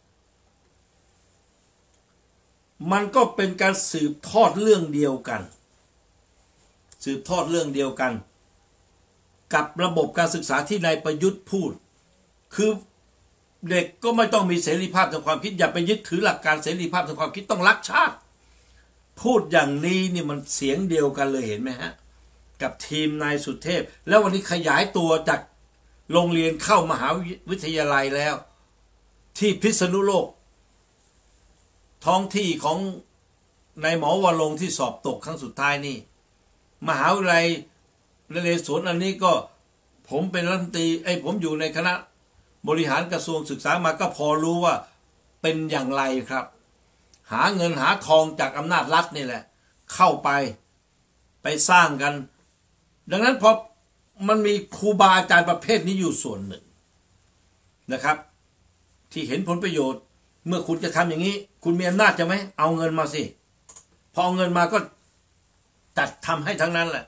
มันก็เป็นการสืบทอดเรื่องเดียวกันสืบทอดเรื่องเดียวกันกับระบบการศึกษาที่นายประยุทธ์พูดคือเด็กก็ไม่ต้องมีเสรีภาพทางความคิดอย่าไปยึดถือหลักการเสรีภาพทางความคิดต้องรักชาติพูดอย่างนี้นี่มันเสียงเดียวกันเลยเห็นไหมฮะกับทีมนายสุเทพแล้ววันนี้ขยายตัวจากโรงเรียนเข้ามหาวิทยาลัยแล้วที่พิษณุโลกท้องที่ของนายหมอวรงค์ที่สอบตกครั้งสุดท้ายนี่มหาวิทยาลัยนเรศวรอันนี้ก็ผมเป็นรัฐมนตรีผมอยู่ในคณะบริหารกระทรวงศึกษามาก็พอรู้ว่าเป็นอย่างไรครับหาเงินหาทองจากอำนาจรัฐนี่แหละเข้าไปสร้างกันดังนั้นพอมันมีครูบาอาจารย์ประเภทนี้อยู่ส่วนหนึ่งนะครับที่เห็นผลประโยชน์เมื่อคุณจะทำอย่างนี้คุณมีอำนาจจะไหมเอาเงินมาสิพอเอาเงินมาก็จัดทำให้ทั้งนั้นแหละ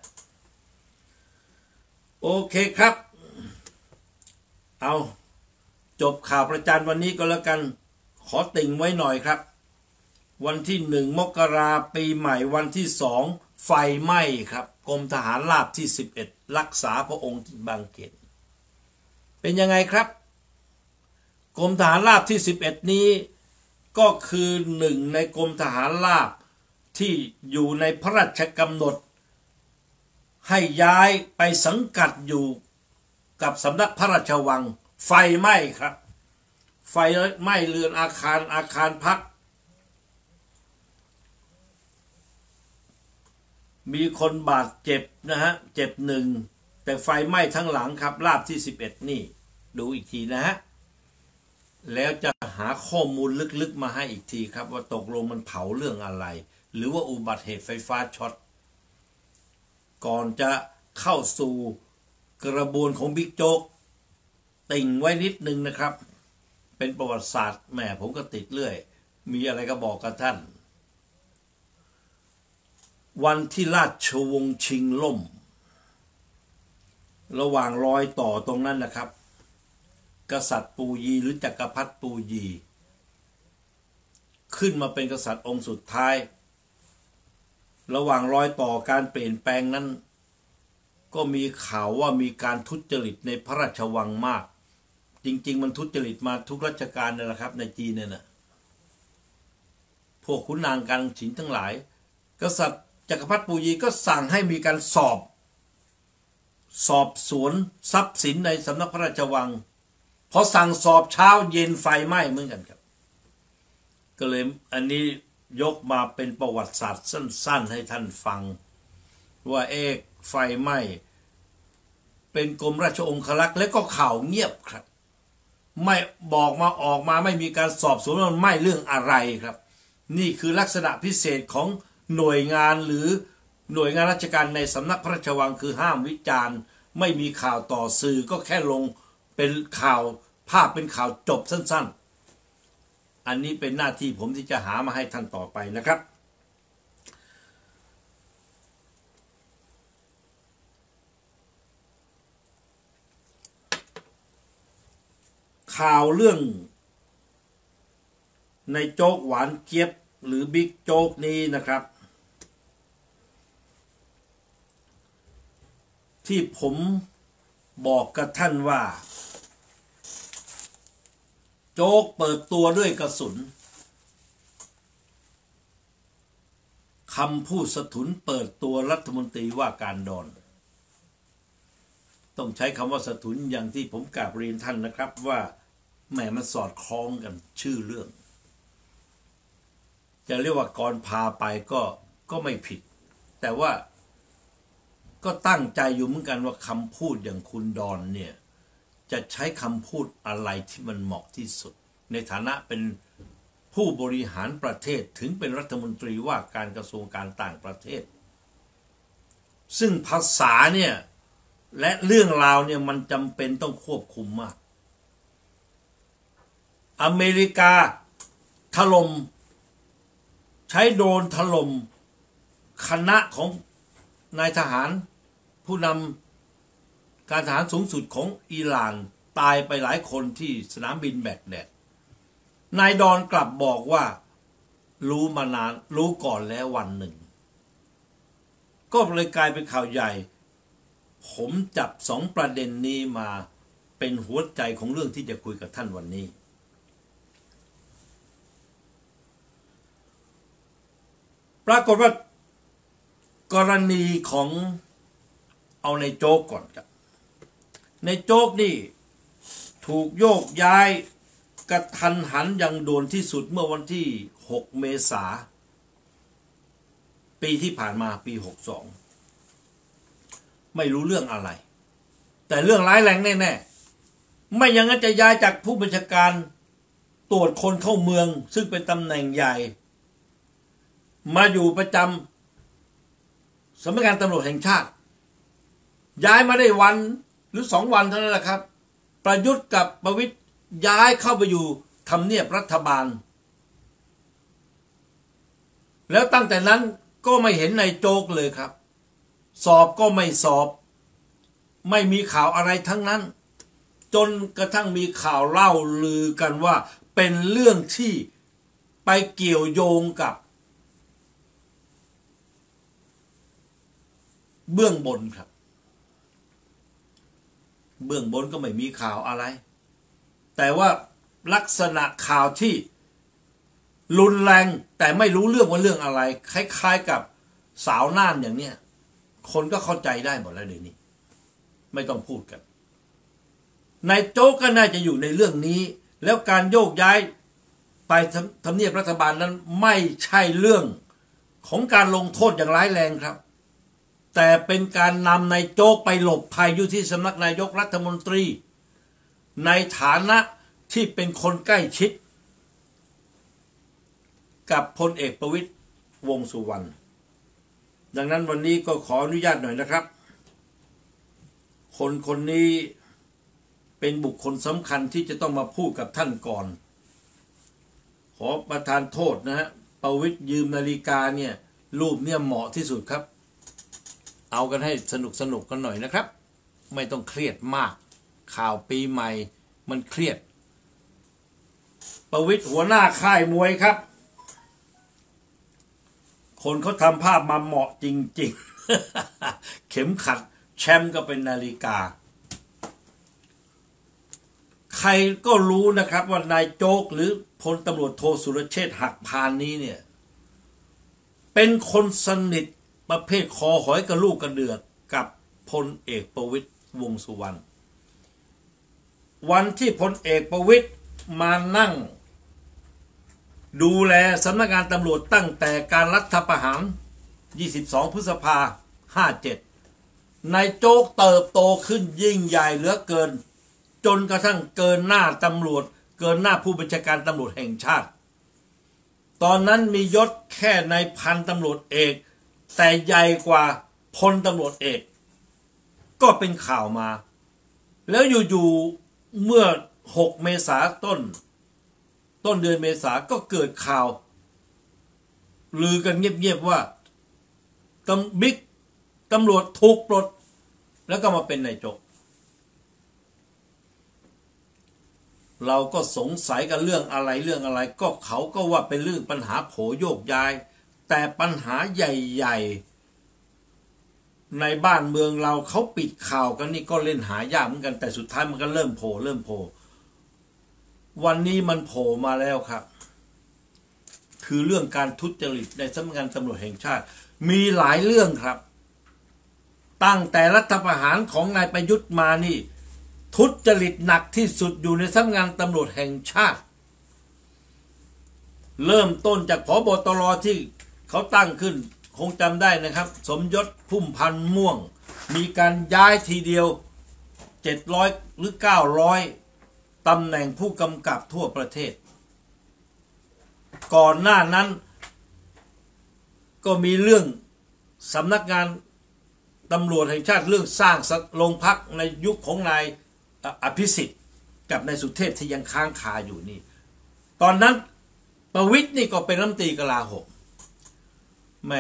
โอเคครับเอาจบข่าวประจานวันนี้ก็แล้วกันขอติ่งไว้หน่อยครับวันที่1 มกราปีใหม่วันที่2ไฟไหม้ครับกรมทหารราบที่11รักษาพระองค์ที่บางเขนเป็นยังไงครับกรมทหารราบที่11นี้ก็คือ1ในกรมทหารราบที่อยู่ในพระราชกำหนดให้ย้ายไปสังกัดอยู่กับสำนักพระราชวังไฟไหม้ครับไฟไหม้เรือนอาคารพักมีคนบาดเจ็บนะฮะเจ็บ1แต่ไฟไหม้ทั้งหลังครับราบที่11นี่ดูอีกทีนะฮะแล้วจะหาข้อมูลลึกๆมาให้อีกทีครับว่าตกลงมันเผาเรื่องอะไรหรือว่าอุบัติเหตุไฟฟ้าช็อตก่อนจะเข้าสู่กระบวนของบิ๊กโจ๊กติ่งไว้นิดนึงนะครับเป็นประวัติศาสตร์แหมผมก็ติดเรื่อยมีอะไรก็บอกกับท่านวันที่ราชวงศ์ชิงล่มระหว่างรอยต่อตรงนั้นนะครับกษัตริย์ปูยีหรือจักรพรรดิปูยีขึ้นมาเป็นกษัตริย์องค์สุดท้ายระหว่างรอยต่อการเปลี่ยนแปลงนั้นก็มีข่าวว่ามีการทุจริตในพระราชวังมากจริงๆมันทุจริตมาทุกรัชกาลนั่นแหละครับในจีนเนี่ยนะพวกขุนนางกังฉินทั้งหลายกษัตริย์จักรพรรดิปูยีก็สั่งให้มีการสอบสวนทรัพย์สินในสำนักพระราชวังพอสั่งสอบเช้าเย็นไฟไหม้เหมือนกันครับก็เลยอันนี้ยกมาเป็นประวัติศาสตร์สั้นๆให้ท่านฟังว่าไฟไหม้เป็นกรมราชองครักษ์และก็ข่าวเงียบครับไม่บอกมาออกมาไม่มีการสอบสวนว่ามันไหม้เรื่องอะไรครับนี่คือลักษณะพิเศษของหน่วยงานหรือหน่วยงานราชการในสำนักพระราชวังคือห้ามวิจารณ์ไม่มีข่าวต่อสื่อก็แค่ลงเป็นข่าวภาพเป็นข่าวจบสั้นๆอันนี้เป็นหน้าที่ผมที่จะหามาให้ท่านต่อไปนะครับข่าวเรื่องในโจ๊กหวานเจี๊ยบหรือบิ๊กโจ๊กนี้นะครับที่ผมบอกกับท่านว่าโจ๊กเปิดตัวด้วยกระสุนคำพูดสะทุนเปิดตัวรัฐมนตรีว่าการดอนต้องใช้คำว่าสะทุนอย่างที่ผมกราบเรียนท่านนะครับว่าแหมมันสอดคล้องกันชื่อเรื่องจะเรียกว่าก่อนพาไปก็ไม่ผิดแต่ว่าก็ตั้งใจอยู่เหมือนกันว่าคำพูดอย่างคุณดอนเนี่ยจะใช้คำพูดอะไรที่มันเหมาะที่สุดในฐานะเป็นผู้บริหารประเทศถึงเป็นรัฐมนตรีว่าการกระทรวงการต่างประเทศซึ่งภาษาเนี่ยและเรื่องราวเนี่ยมันจำเป็นต้องควบคุมมากอเมริกาถล่มใช้โดรนถล่มคณะของนายทหารผู้นำการทหารสูงสุดของอิหร่านตายไปหลายคนที่สนามบินแบกแดดนายดอนกลับบอกว่ารู้มานานรู้ก่อนแล้ววันหนึ่งก็เลยกลายเป็นข่าวใหญ่ผมจับสองประเด็นนี้มาเป็นหัวใจของเรื่องที่จะคุยกับท่านวันนี้ปรากฏว่ากรณีของเอาในโจ๊กก่อนครับในโจ๊กนี่ถูกโยกย้ายกระทันหันอย่างด่วนที่สุดเมื่อวันที่6 เมษายนปีที่ผ่านมาปี62ไม่รู้เรื่องอะไรแต่เรื่องร้ายแรงแน่ๆไม่อย่างนั้นจะย้ายจากผู้บัญชาการตรวจคนเข้าเมืองซึ่งเป็นตำแหน่งใหญ่มาอยู่ประจำสำนักงานตำรวจแห่งชาติย้ายมาได้วันหรือ2 วันเท่านั้นแหละครับประยุทธ์กับประวิตรย้ายเข้าไปอยู่ทำเนียบรัฐบาลแล้วตั้งแต่นั้นก็ไม่เห็นนายโจ๊กเลยครับสอบก็ไม่สอบไม่มีข่าวอะไรทั้งนั้นจนกระทั่งมีข่าวเล่าลือกันว่าเป็นเรื่องที่ไปเกี่ยวโยงกับเบื้องบนครับเบื้องบนก็ไม่มีข่าวอะไรแต่ว่าลักษณะข่าวที่รุนแรงแต่ไม่รู้เรื่องว่าเรื่องอะไรคล้ายๆกับสาวน่านอย่างเนี้ยคนก็เข้าใจได้หมดแล้วเดี๋ยวนี้ไม่ต้องพูดกันนายโจ๊กก็น่าจะอยู่ในเรื่องนี้แล้วการโยกย้ายไปทำเนียบรัฐบาลนั้นไม่ใช่เรื่องของการลงโทษอย่างร้ายแรงครับแต่เป็นการนำนายโจ๊กไปหลบภัยอยู่ที่สำนักนายกรัฐมนตรีในฐานะที่เป็นคนใกล้ชิดกับพลเอกประวิตรวงษ์สุวรรณดังนั้นวันนี้ก็ขออนุญาตหน่อยนะครับคนนี้เป็นบุคคลสำคัญที่จะต้องมาพูดกับท่านก่อนขอประทานโทษนะฮะประวิตรยืมนาฬิกาเนี่ยรูปเนี่ยเหมาะที่สุดครับเอากันให้สนุกกันหน่อยนะครับไม่ต้องเครียดมากข่าวปีใหม่มันเครียดประวิตรหัวหน้าค่ายมวยครับคนเขาทำภาพมาเหมาะจริงๆ เข็มขัดแชมป์ก็เป็นนาฬิกาใครก็รู้นะครับว่านายโจ๊กหรือพลตำรวจโทสุรเชษฐ์หักพานนี้เนี่ยเป็นคนสนิทประเภทคอหอยกระลูกกระเดือกกับพลเอกประวิตรวงษ์สุวรรณวันที่พลเอกประวิตรมานั่งดูแลสำนักงานตำรวจตั้งแต่การรัฐประหาร22 พฤษภาคม 57นายโจ๊กเติบโตขึ้นยิ่งใหญ่เหลือเกินจนกระทั่งเกินหน้าตำรวจเกินหน้าผู้บัญชาการตำรวจแห่งชาติตอนนั้นมียศแค่นายพันตำรวจเอกแต่ใหญ่กว่าพลตำรวจเอกก็เป็นข่าวมาแล้วอยู่ๆเมื่อ6 เมษายนต้นเดือนเมษาก็เกิดข่าวลือกันเงียบๆว่าบิ๊กตำรวจถูกปลดแล้วก็มาเป็นนายโจ๊กเราก็สงสัยกันเรื่องอะไรก็เขาก็ว่าเป็นเรื่องปัญหาโผโยกย้ายแต่ปัญหาใหญ่ๆในบ้านเมืองเราเขาปิดข่าวกันนี่ก็เล่นหายากเหมือนกันแต่สุดท้ายมันก็เริ่มโผล่วันนี้มันโผล่มาแล้วครับคือเรื่องการทุจริตในสำนักงานตำรวจแห่งชาติมีหลายเรื่องครับตั้งแต่รัฐประหารของนายประยุทธ์มานี่ทุจริตหนักที่สุดอยู่ในสำนักงานตำรวจแห่งชาติเริ่มต้นจากผบ.ตร.ที่เขาตั้งขึ้นคงจำได้นะครับสมยศพุ่มพันธ์ม่วงมีการย้ายทีเดียว700หรือ900ตำแหน่งผู้กำกับทั่วประเทศก่อนหน้านั้นก็มีเรื่องสำนักงานตำรวจแห่งชาติเรื่องสร้างโรงพักในยุคของนายอภิสิทธิ์กับนายสุเทพที่ยังค้างคาอยู่นี่ตอนนั้นประวิตรนี่ก็เป็นรัฐมนตรีกลาโหมแหม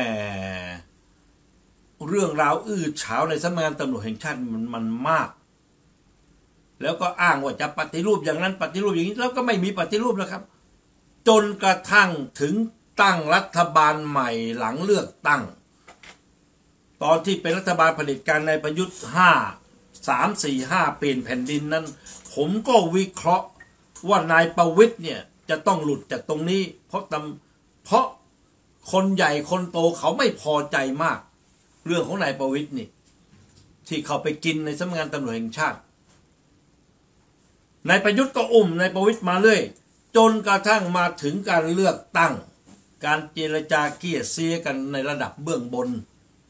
เรื่องราวอื้อฉาวในสำนักงานตำรวจแห่งชาติมันมากแล้วก็อ้างว่าจะปฏิรูปอย่างนั้นปฏิรูปอย่างนี้แล้วก็ไม่มีปฏิรูปแล้วครับจนกระทั่งถึงตั้งรัฐบาลใหม่หลังเลือกตั้งตอนที่เป็นรัฐบาลเผด็จการในประยุทธ์3-4-5เปลี่ยนแผ่นดินนั้นผมก็วิเคราะห์ว่านายประวิตรเนี่ยจะต้องหลุดจากตรงนี้เพราะคนใหญ่คนโตเขาไม่พอใจมากเรื่องของนายประวิตรนี่ที่เขาไปกินในสำนักงานตำรวจแห่งชาตินายประยุทธ์ก็อุ้มนายประวิตรมาเรื่อยจนกระทั่งมาถึงการเลือกตั้งการเจรจาเกลี่ยเสียกันในระดับเบื้องบน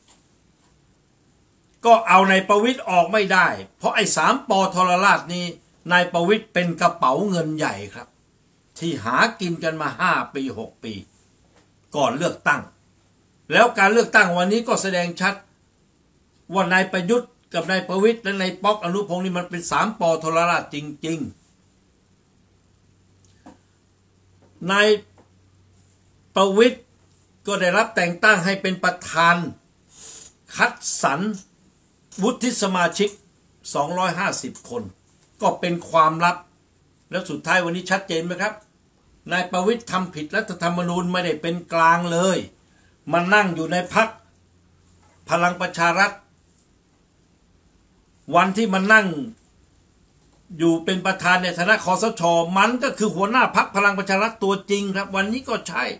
ก็เอานายประวิตรออกไม่ได้เพราะไอ้3 ป.ทรราชนี้นายประวิตรเป็นกระเป๋าเงินใหญ่ครับที่หากินกันมา5 ปี6 ปีก่อนเลือกตั้งแล้วการเลือกตั้งวันนี้ก็แสดงชัดว่านายประยุทธ์กับนายประวิตรและนายป๊อกอนุพงศ์นี่มันเป็น3 ป.ทรราชจริงๆนายประวิตรก็ได้รับแต่งตั้งให้เป็นประธานคัดสรรวุฒิสมาชิก250 คนก็เป็นความลับแล้วสุดท้ายวันนี้ชัดเจนไหมครับนายประวิตรทำผิดรัฐธรรมนูญไม่ได้เป็นกลางเลยมันนั่งอยู่ในพรรคพลังประชารัฐวันที่มันนั่งอยู่เป็นประธานในฐานะคสช.มันก็คือหัวหน้าพรรคพลังประชารัฐตัวจริงครับวันนี้ก็ใช่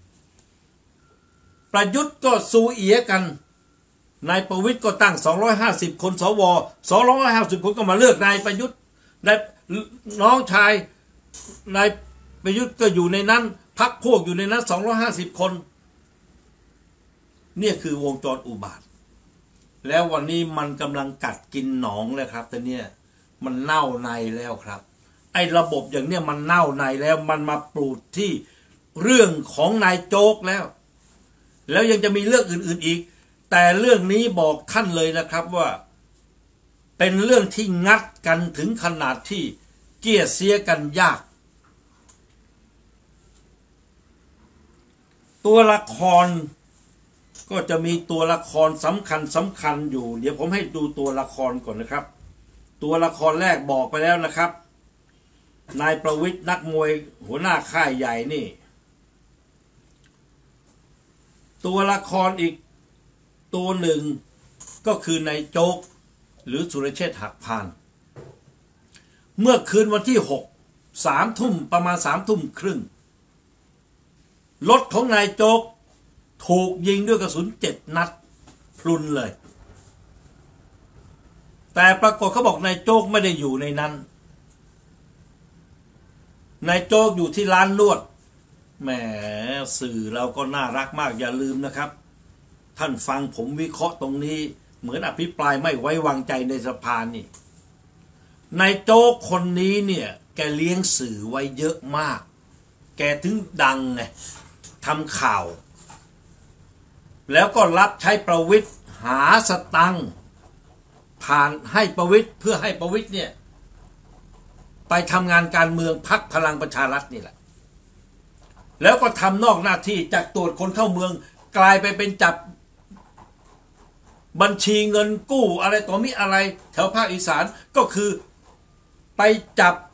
ประยุทธ์ก็ซูเอียกันนายประวิตรก็ตั้ง250 คนสว250 คนก็มาเลือกนายประยุทธ์นายน้องชายนายประยุทธ์ก็อยู่ในนั้นพรรคพวกอยู่ในนั้น250 คนเนี่ยคือวงจรอุบาทแล้ววันนี้มันกำลังกัดกินหนองแล้วครับแต่เนี่ยมันเน่าในแล้วครับไอ้ระบบอย่างเนี้ยมันเน่าในแล้วมันมาปลูดที่เรื่องของนายโจ๊กแล้วยังจะมีเรื่องอื่นๆอีกแต่เรื่องนี้บอกท่านเลยนะครับว่าเป็นเรื่องที่งัดกันถึงขนาดที่เกลี่ยเสียกันยากตัวละครก็จะมีตัวละครสำคัญอยู่เดี๋ยวผมให้ดูตัวละครก่อนนะครับตัวละครแรกบอกไปแล้วนะครับนายประวิตรนักมวยหัวหน้าค่ายใหญ่นี่ตัวละครอีกตัวหนึ่งก็คือนายโจ๊กหรือสุรเชษฐ์หักพานเมื่อคืนวันที่6 ทุ่มประมาณ3 ทุ่มครึ่งรถของนายโจ๊กถูกยิงด้วยกระสุน7 นัดพลุนเลยแต่ปรากฏเขาบอกนายโจ๊กไม่ได้อยู่ในนั้นนายโจ๊กอยู่ที่ร้านนวดแหมสื่อเราก็น่ารักมากอย่าลืมนะครับท่านฟังผมวิเคราะห์ตรงนี้เหมือนอภิปรายไม่ไว้วางใจในสภานี่นายโจ๊กคนนี้เนี่ยแกเลี้ยงสื่อไว้เยอะมากแกถึงดังไงทำข่าวแล้วก็รับใช้ประวิตรหาสตังค์ผ่านให้ประวิตรเพื่อให้ประวิตรเนี่ยไปทำงานการเมืองพรรคพลังประชารัฐนี่แหละแล้วก็ทำนอกหน้าที่จากตรวจคนเข้าเมืองกลายไปเป็นจับบัญชีเงินกู้อะไรต่อมิอะไรแถวภาคอีสานก็คือไปจับ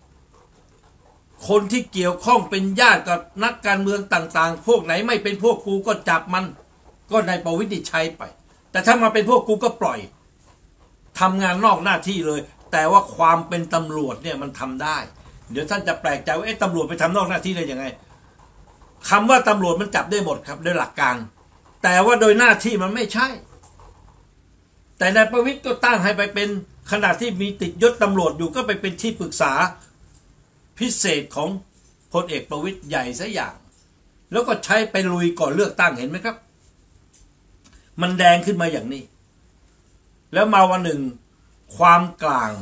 คนที่เกี่ยวข้องเป็นญาติกับนักการเมืองต่างๆพวกไหนไม่เป็นพวกกูก็จับมันก็นายประวิตรใช้ไปแต่ถ้ามาเป็นพวกกูก็ปล่อยทำงานนอกหน้าที่เลยแต่ว่าความเป็นตำรวจเนี่ยมันทำได้เดี๋ยวท่านจะแปลกใจว่าตำรวจไปทำนอกหน้าที่ได้ยังไงคำว่าตำรวจมันจับได้หมดครับโดยหลักการแต่ว่าโดยหน้าที่มันไม่ใช่แต่นายประวิตรก็ตั้งให้ไปเป็นขณะที่มีติดยศตำรวจอยู่ก็ไปเป็นที่ปรึกษาพิเศษของพลเอกประวิตรใหญ่ซะอย่างแล้วก็ใช้ไปลุยก่อนเลือกตั้งเห็นไหมครับมันแดงขึ้นมาอย่างนี้แล้วมาวันหนึ่งความกลาง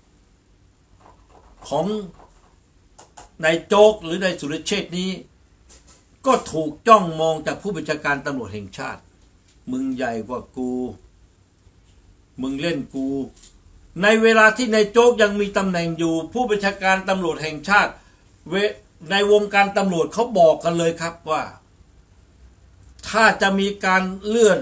ของนายโจ๊กหรือนายสุรเชษฐ์นี้ก็ถูกจ้องมองจากผู้บัญชาการตำรวจแห่งชาติมึงใหญ่กว่ากูมึงเล่นกูในเวลาที่นายโจ๊กยังมีตำแหน่งอยู่ผู้บัญชาการตำรวจแห่งชาติในวงการตำรวจเขาบอกกันเลยครับว่าถ้าจะมีการเลื่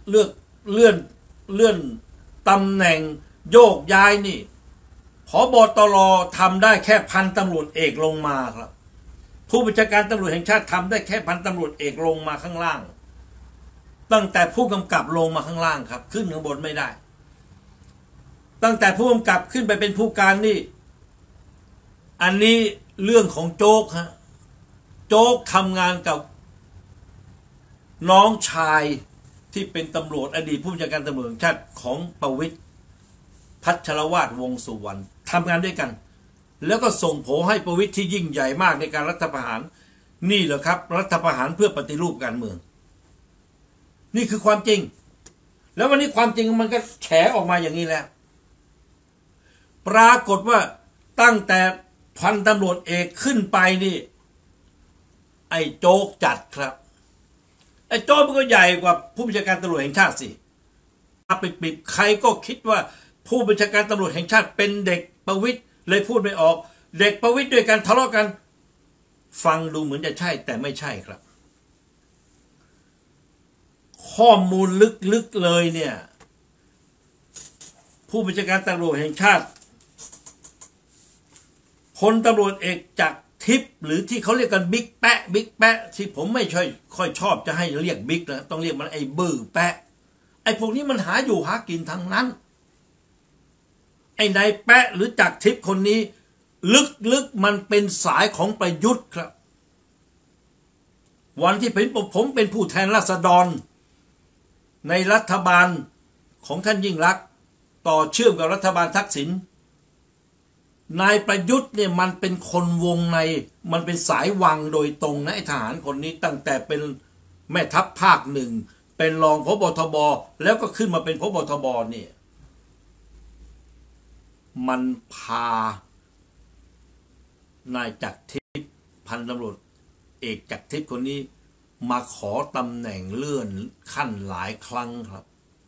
อนตำแหน่งโยกย้ายนี่ผบ.ตร.ทำได้แค่พันตำรวจเอกลงมาครับผู้บัญชาการตำรวจแห่งชาติทำได้แค่พันตำรวจเอกลงมาข้างล่างตั้งแต่ผู้กำกับลงมาข้างล่างครับขึ้นข้างบนไม่ได้ตั้งแต่ผู้กำกับขึ้นไปเป็นผู้การนี่อันนี้เรื่องของโจ๊กฮะโจ๊กทำงานกับน้องชายที่เป็นตำรวจอดีตผู้บัญชาการตำรวจแห่งชาติของประวิตรพัชรวาทวงษ์สุวรรณทำงานด้วยกันแล้วก็ส่งโผให้ประวิตรที่ยิ่งใหญ่มากในการรัฐประหารนี่แหละครับรัฐประหารเพื่อปฏิรูปการเมืองนี่คือความจริงแล้ววันนี้ความจริงมันก็แฉออกมาอย่างนี้แล้วปรากฏว่าตั้งแต่พันตำรวจเอกขึ้นไปนี่ไอ้โจ๊กจัดครับไอ้โจ๊กมันก็ใหญ่กว่าผู้บัญชาการตำรวจแห่งชาติสิปิดใครก็คิดว่าผู้บัญชาการตำรวจแห่งชาติเป็นเด็กประวิตรเลยพูดไม่ออกเด็กประวิตรด้วยกันทะเลาะกันฟังดูเหมือนจะใช่แต่ไม่ใช่ครับข้อมูลลึกๆเลยเนี่ยผู้บัญชาการตำรวจแห่งชาติพลตำรวจเอกจักรทิพย์หรือที่เขาเรียกกันบิ๊กแปะที่ผมไม่ค่อยชอบจะให้เรียกบิ๊กนะต้องเรียกมันไอ้บื้อแปะไอ้พวกนี้มันหาอยู่หากินทั้งนั้นไอ้นายแปะหรือจักรทิพย์คนนี้ลึกมันเป็นสายของประยุทธ์ครับวันที่ผมเป็นผู้แทนราษฎรในรัฐบาลของท่านยิ่งลักษณ์ต่อเชื่อมกับรัฐบาลทักษิณนายประยุทธ์เนี่ยมันเป็นคนวงในมันเป็นสายวังโดยตรงนะไอ้ทหารคนนี้ตั้งแต่เป็นแม่ทัพภาคหนึ่งเป็นรองผบ.ทบ.แล้วก็ขึ้นมาเป็นผบ.ทบ.เนี่ยมันพานายจักรทิพย์พันตำรวจเอกจักรทิพย์คนนี้มาขอตำแหน่งเลื่อนขั้นหลายครั้งครับ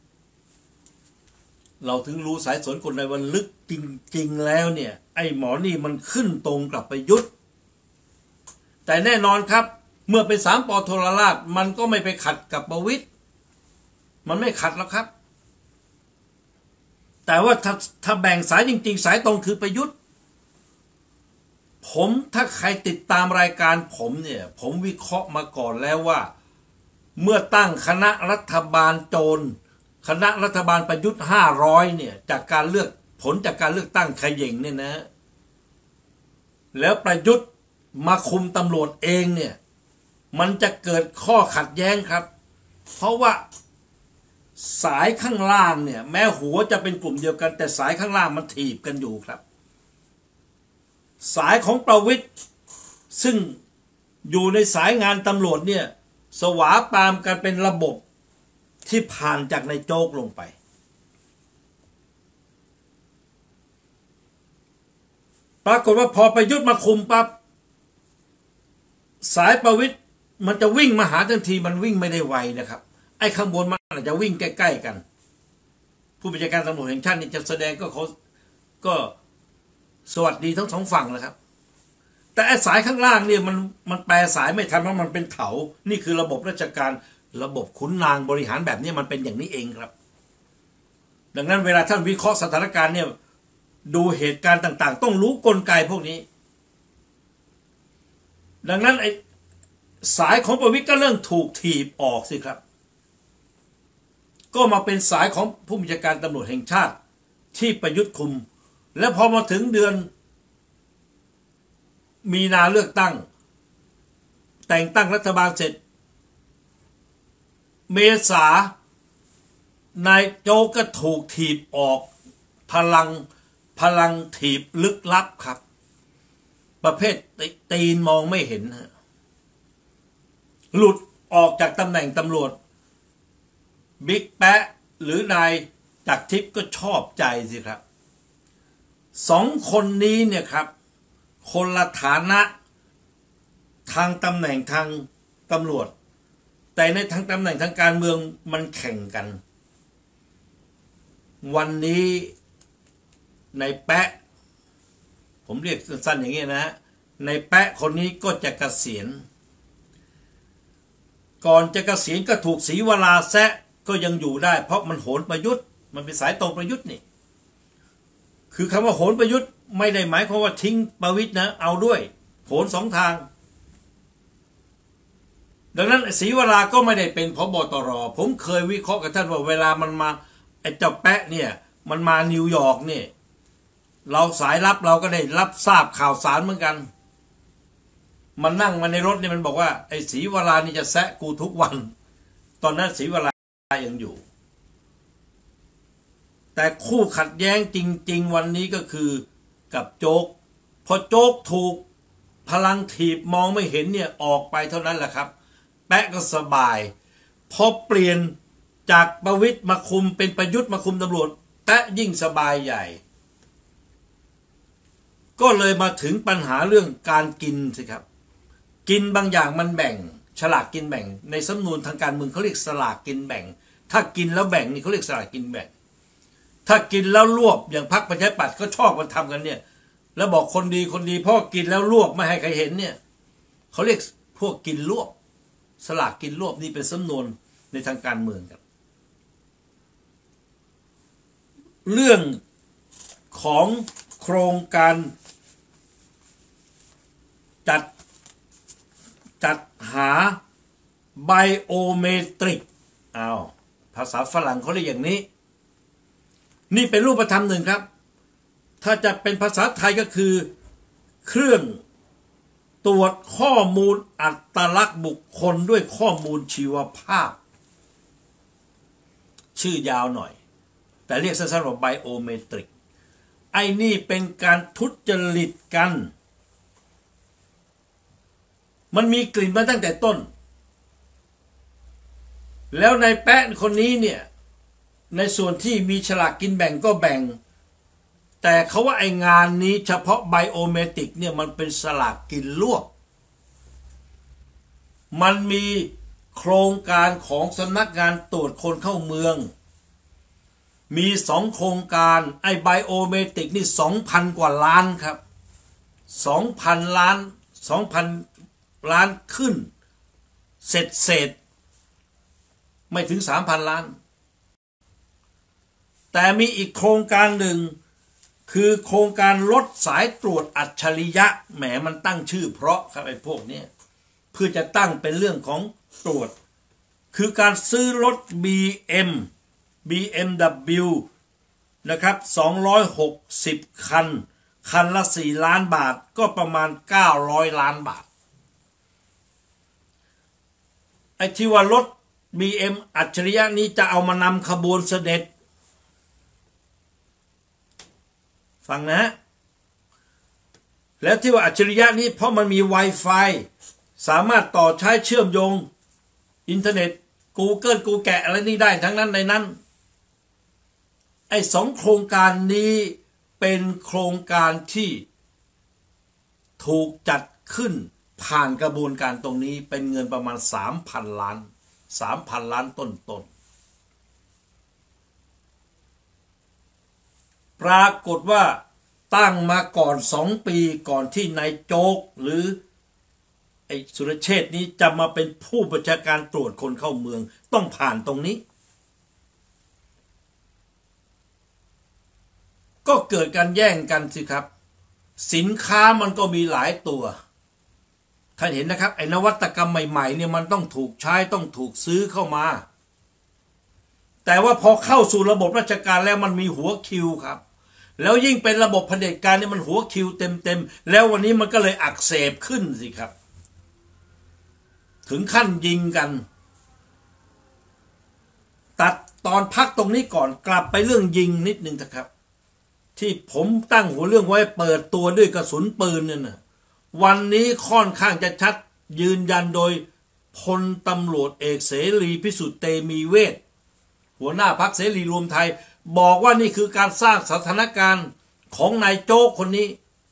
เราถึงรู้สายสนคนในวันลึกจริงๆแล้วเนี่ยไอ้หมอนี่มันขึ้นตรงกับประยุทธ์แต่แน่นอนครับเมื่อเป็น3 ป.โทรราชมันก็ไม่ไปขัดกับประวิตรมันไม่ขัดแล้วครับแต่ว่าถ้าแบ่งสายจริงๆสายตรงคือประยุทธ์ผมถ้าใครติดตามรายการผมเนี่ยผมวิเคราะห์มาก่อนแล้วว่าเมื่อตั้งคณะรัฐบาลโจรคณะรัฐบาลประยุทธ์500เนี่ยจากการเลือกผลจากการเลือกตั้งเขย่งเนี่ยนะแล้วประยุทธ์มาคุมตำรวจเองเนี่ยมันจะเกิดข้อขัดแย้งครับเพราะว่าสายข้างล่างเนี่ยแม้หัวจะเป็นกลุ่มเดียวกันแต่สายข้างล่างมันถีบกันอยู่ครับสายของประวิตรซึ่งอยู่ในสายงานตำรวจเนี่ยสวาปามกันเป็นระบบที่ผ่านจากในโจ๊กลงไปปรากฏว่าพอประยุทธ์มาคุมปั๊บสายประวิตรมันจะวิ่งมาหาทันทีมันวิ่งไม่ได้ไวนะครับไอ้ข้างบนมันอาจจะวิ่งใกล้ๆกันผู้บัญชาการตำรวจแห่งชาตินี่จะแสดงก็สวัสดีทั้งสองฝั่งนะครับแต่ไอ้สายข้างล่างเนี่ยมันแปลสายไม่ทันเพราะมันเป็นเถานี่คือระบบราชการระบบขุนนางบริหารแบบนี้มันเป็นอย่างนี้เองครับดังนั้นเวลาท่านวิเคราะห์สถานการณ์เนี่ยดูเหตุการณ์ต่างๆต้องรู้กลไกพวกนี้ดังนั้นไอ้สายของประวิตรก็เริ่มถูกถีบออกสิครับก็มาเป็นสายของผู้บัญชาการตำรวจแห่งชาติที่ประยุทธ์คุมและพอมาถึงเดือนมีนาเลือกตั้งแต่งตั้งรัฐบาลเสร็จเมษานายโจ๊กก็ถูกถีบออกพลังถีบลึกลับครับประเภทตีนมองไม่เห็นหลุดออกจากตำแหน่งตำรวจบิ๊กแปะหรือนายจักรทิพย์ก็ชอบใจสิครับ2 คนนี้เนี่ยครับคนละฐานะทางตำแหน่งทางตำรวจแต่ในทางตำแหน่งทางการเมืองมันแข่งกันวันนี้ในแปะผมเรียกสั้นๆอย่างนี้นะในแปะคนนี้ก็จะเกษียณก่อนจะเกษียณก็ถูกศรีวราแซะก็ยังอยู่ได้เพราะมันโหนประยุทธ์มันเป็นสายตรงประยุทธ์นี่คือคำว่าโหนประยุทธ์ไม่ได้หมายความว่าทิ้งประวิตรนะเอาด้วยโหนสองทางดังนั้นศรีวราก็ไม่ได้เป็นผบ.ตร.ผมเคยวิเคราะห์กับท่านว่าเวลามันมาไอ้เจ้าแปะเนี่ยมันมานิวยอร์กเนี่ยเราสายลับเราก็ได้รับทราบข่าวสารเหมือนกันมันนั่งมาในรถเนี่ยมันบอกว่าไอ้ศรีวรานี่จะแซะกูทุกวันตอนนั้นศรีวรายังอยู่แต่คู่ขัดแย้งจริงๆวันนี้ก็คือกับโจ๊กพอโจ๊กถูกพลังถีบมองไม่เห็นเนี่ยออกไปเท่านั้นแหละครับแปะก็สบายพอเปลี่ยนจากประวิตรมาคุมเป็นประยุทธ์มาคุมตำรวจแปะยิ่งสบายใหญ่ก็เลยมาถึงปัญหาเรื่องการกินสิครับกินบางอย่างมันแบ่งฉลากกินแบ่งในสำนวนทางการเมืองเขาเรียกสลากกินแบ่งถ้ากินแล้วแบ่งนี่เขาเรียกสลากกินแบ่งถ้ากินแล้วรวบอย่างพรรคประชาธิปัตย์ก็ชอบมันทำกันเนี่ยแล้วบอกคนดีคนดีพ่อกินแล้วรวบไม่ให้ใครเห็นเนี่ยเขาเรียกพวกกินรวบสลากกินรวบนี่เป็นสำนวนในทางการเมืองครับเรื่องของโครงการจัดหาไบโอเมตริกภาษาฝรั่งเขาเรียกอย่างนี้นี่เป็นรูปธรรมหนึ่งครับถ้าจะเป็นภาษาไทยก็คือเครื่องตรวจข้อมูลอัตลักษณ์บุคคลด้วยข้อมูลชีวภาพชื่อยาวหน่อยแต่เรียกสั้นๆว่าไบโอเมตริกไอ้นี่เป็นการทุจริตกันมันมีกลิ่นมาตั้งแต่ต้นแล้วในแป๊ะคนนี้เนี่ยในส่วนที่มีฉลากกินแบ่งก็แบ่งแต่เขาว่าไองานนี้เฉพาะไบโอเมตริกเนี่ยมันเป็นสลากกินรวบมันมีโครงการของสำนักงานตรวจคนเข้าเมืองมี2โครงการไอไบโอเมตริกนี่ 2,000 กว่าล้านครับ 2,000 ล้าน 2,000 ล้านขึ้นเศษไม่ถึง 3,000 ล้านแต่มีอีกโครงการหนึ่งคือโครงการรถสายตรวจอัจฉริยะแหมมันตั้งชื่อเพราะครับไอ้พวกนี้เพื่อจะตั้งเป็นเรื่องของตรวจคือการซื้อรถ BMW นะครับ260คันคันละ4 ล้านบาทก็ประมาณ900 ล้านบาทไอ้ที่ว่ารถ BM อัจฉริยะนี้จะเอามานำขบวนเสด็จฟังนะแล้วที่ว่าอัจฉริยะนี้เพราะมันมี Wi-Fi สามารถต่อใช้เชื่อมโยงอินเทอร์เน็ต Google กูแกะอะไรนี่ได้ทั้งนั้นในนั้นไอ้2โครงการนี้เป็นโครงการที่ถูกจัดขึ้นผ่านกระบวนการตรงนี้เป็นเงินประมาณ 3,000 ล้าน 3,000 ล้านต้นปรากฏว่าตั้งมาก่อน2 ปีก่อนที่นายโจ๊กหรือไอ้สุรเชษฐ์นี้จะมาเป็นผู้บัญชาการตรวจคนเข้าเมืองต้องผ่านตรงนี้ก็เกิดการแย่งกันสิครับสินค้ามันก็มีหลายตัวท่านเห็นนะครับไอ้นวัตกรรมใหม่ๆเนี่ยมันต้องถูกใช้ต้องถูกซื้อเข้ามาแต่ว่าพอเข้าสู่ระบบราชการแล้วมันมีหัวคิวครับแล้วยิ่งเป็นระบบเผด็จการเนี่ยมันหัวคิวเต็มแล้ววันนี้มันก็เลยอักเสบขึ้นสิครับถึงขั้นยิงกันตัดตอนพักตรงนี้ก่อนกลับไปเรื่องยิงนิดนึงนะครับที่ผมตั้งหัวเรื่องไว้เปิดตัวด้วยกระสุนปืนเนี่ยนะวันนี้ค่อนข้างจะชัดยืนยันโดยพลตำรวจเอกเสรีพิสุทธิ์เตมีเวชหัวหน้าพรรคเสรีรวมไทยบอกว่านี่คือการสร้างสถานการณ์ของนายโจ๊กคนนี้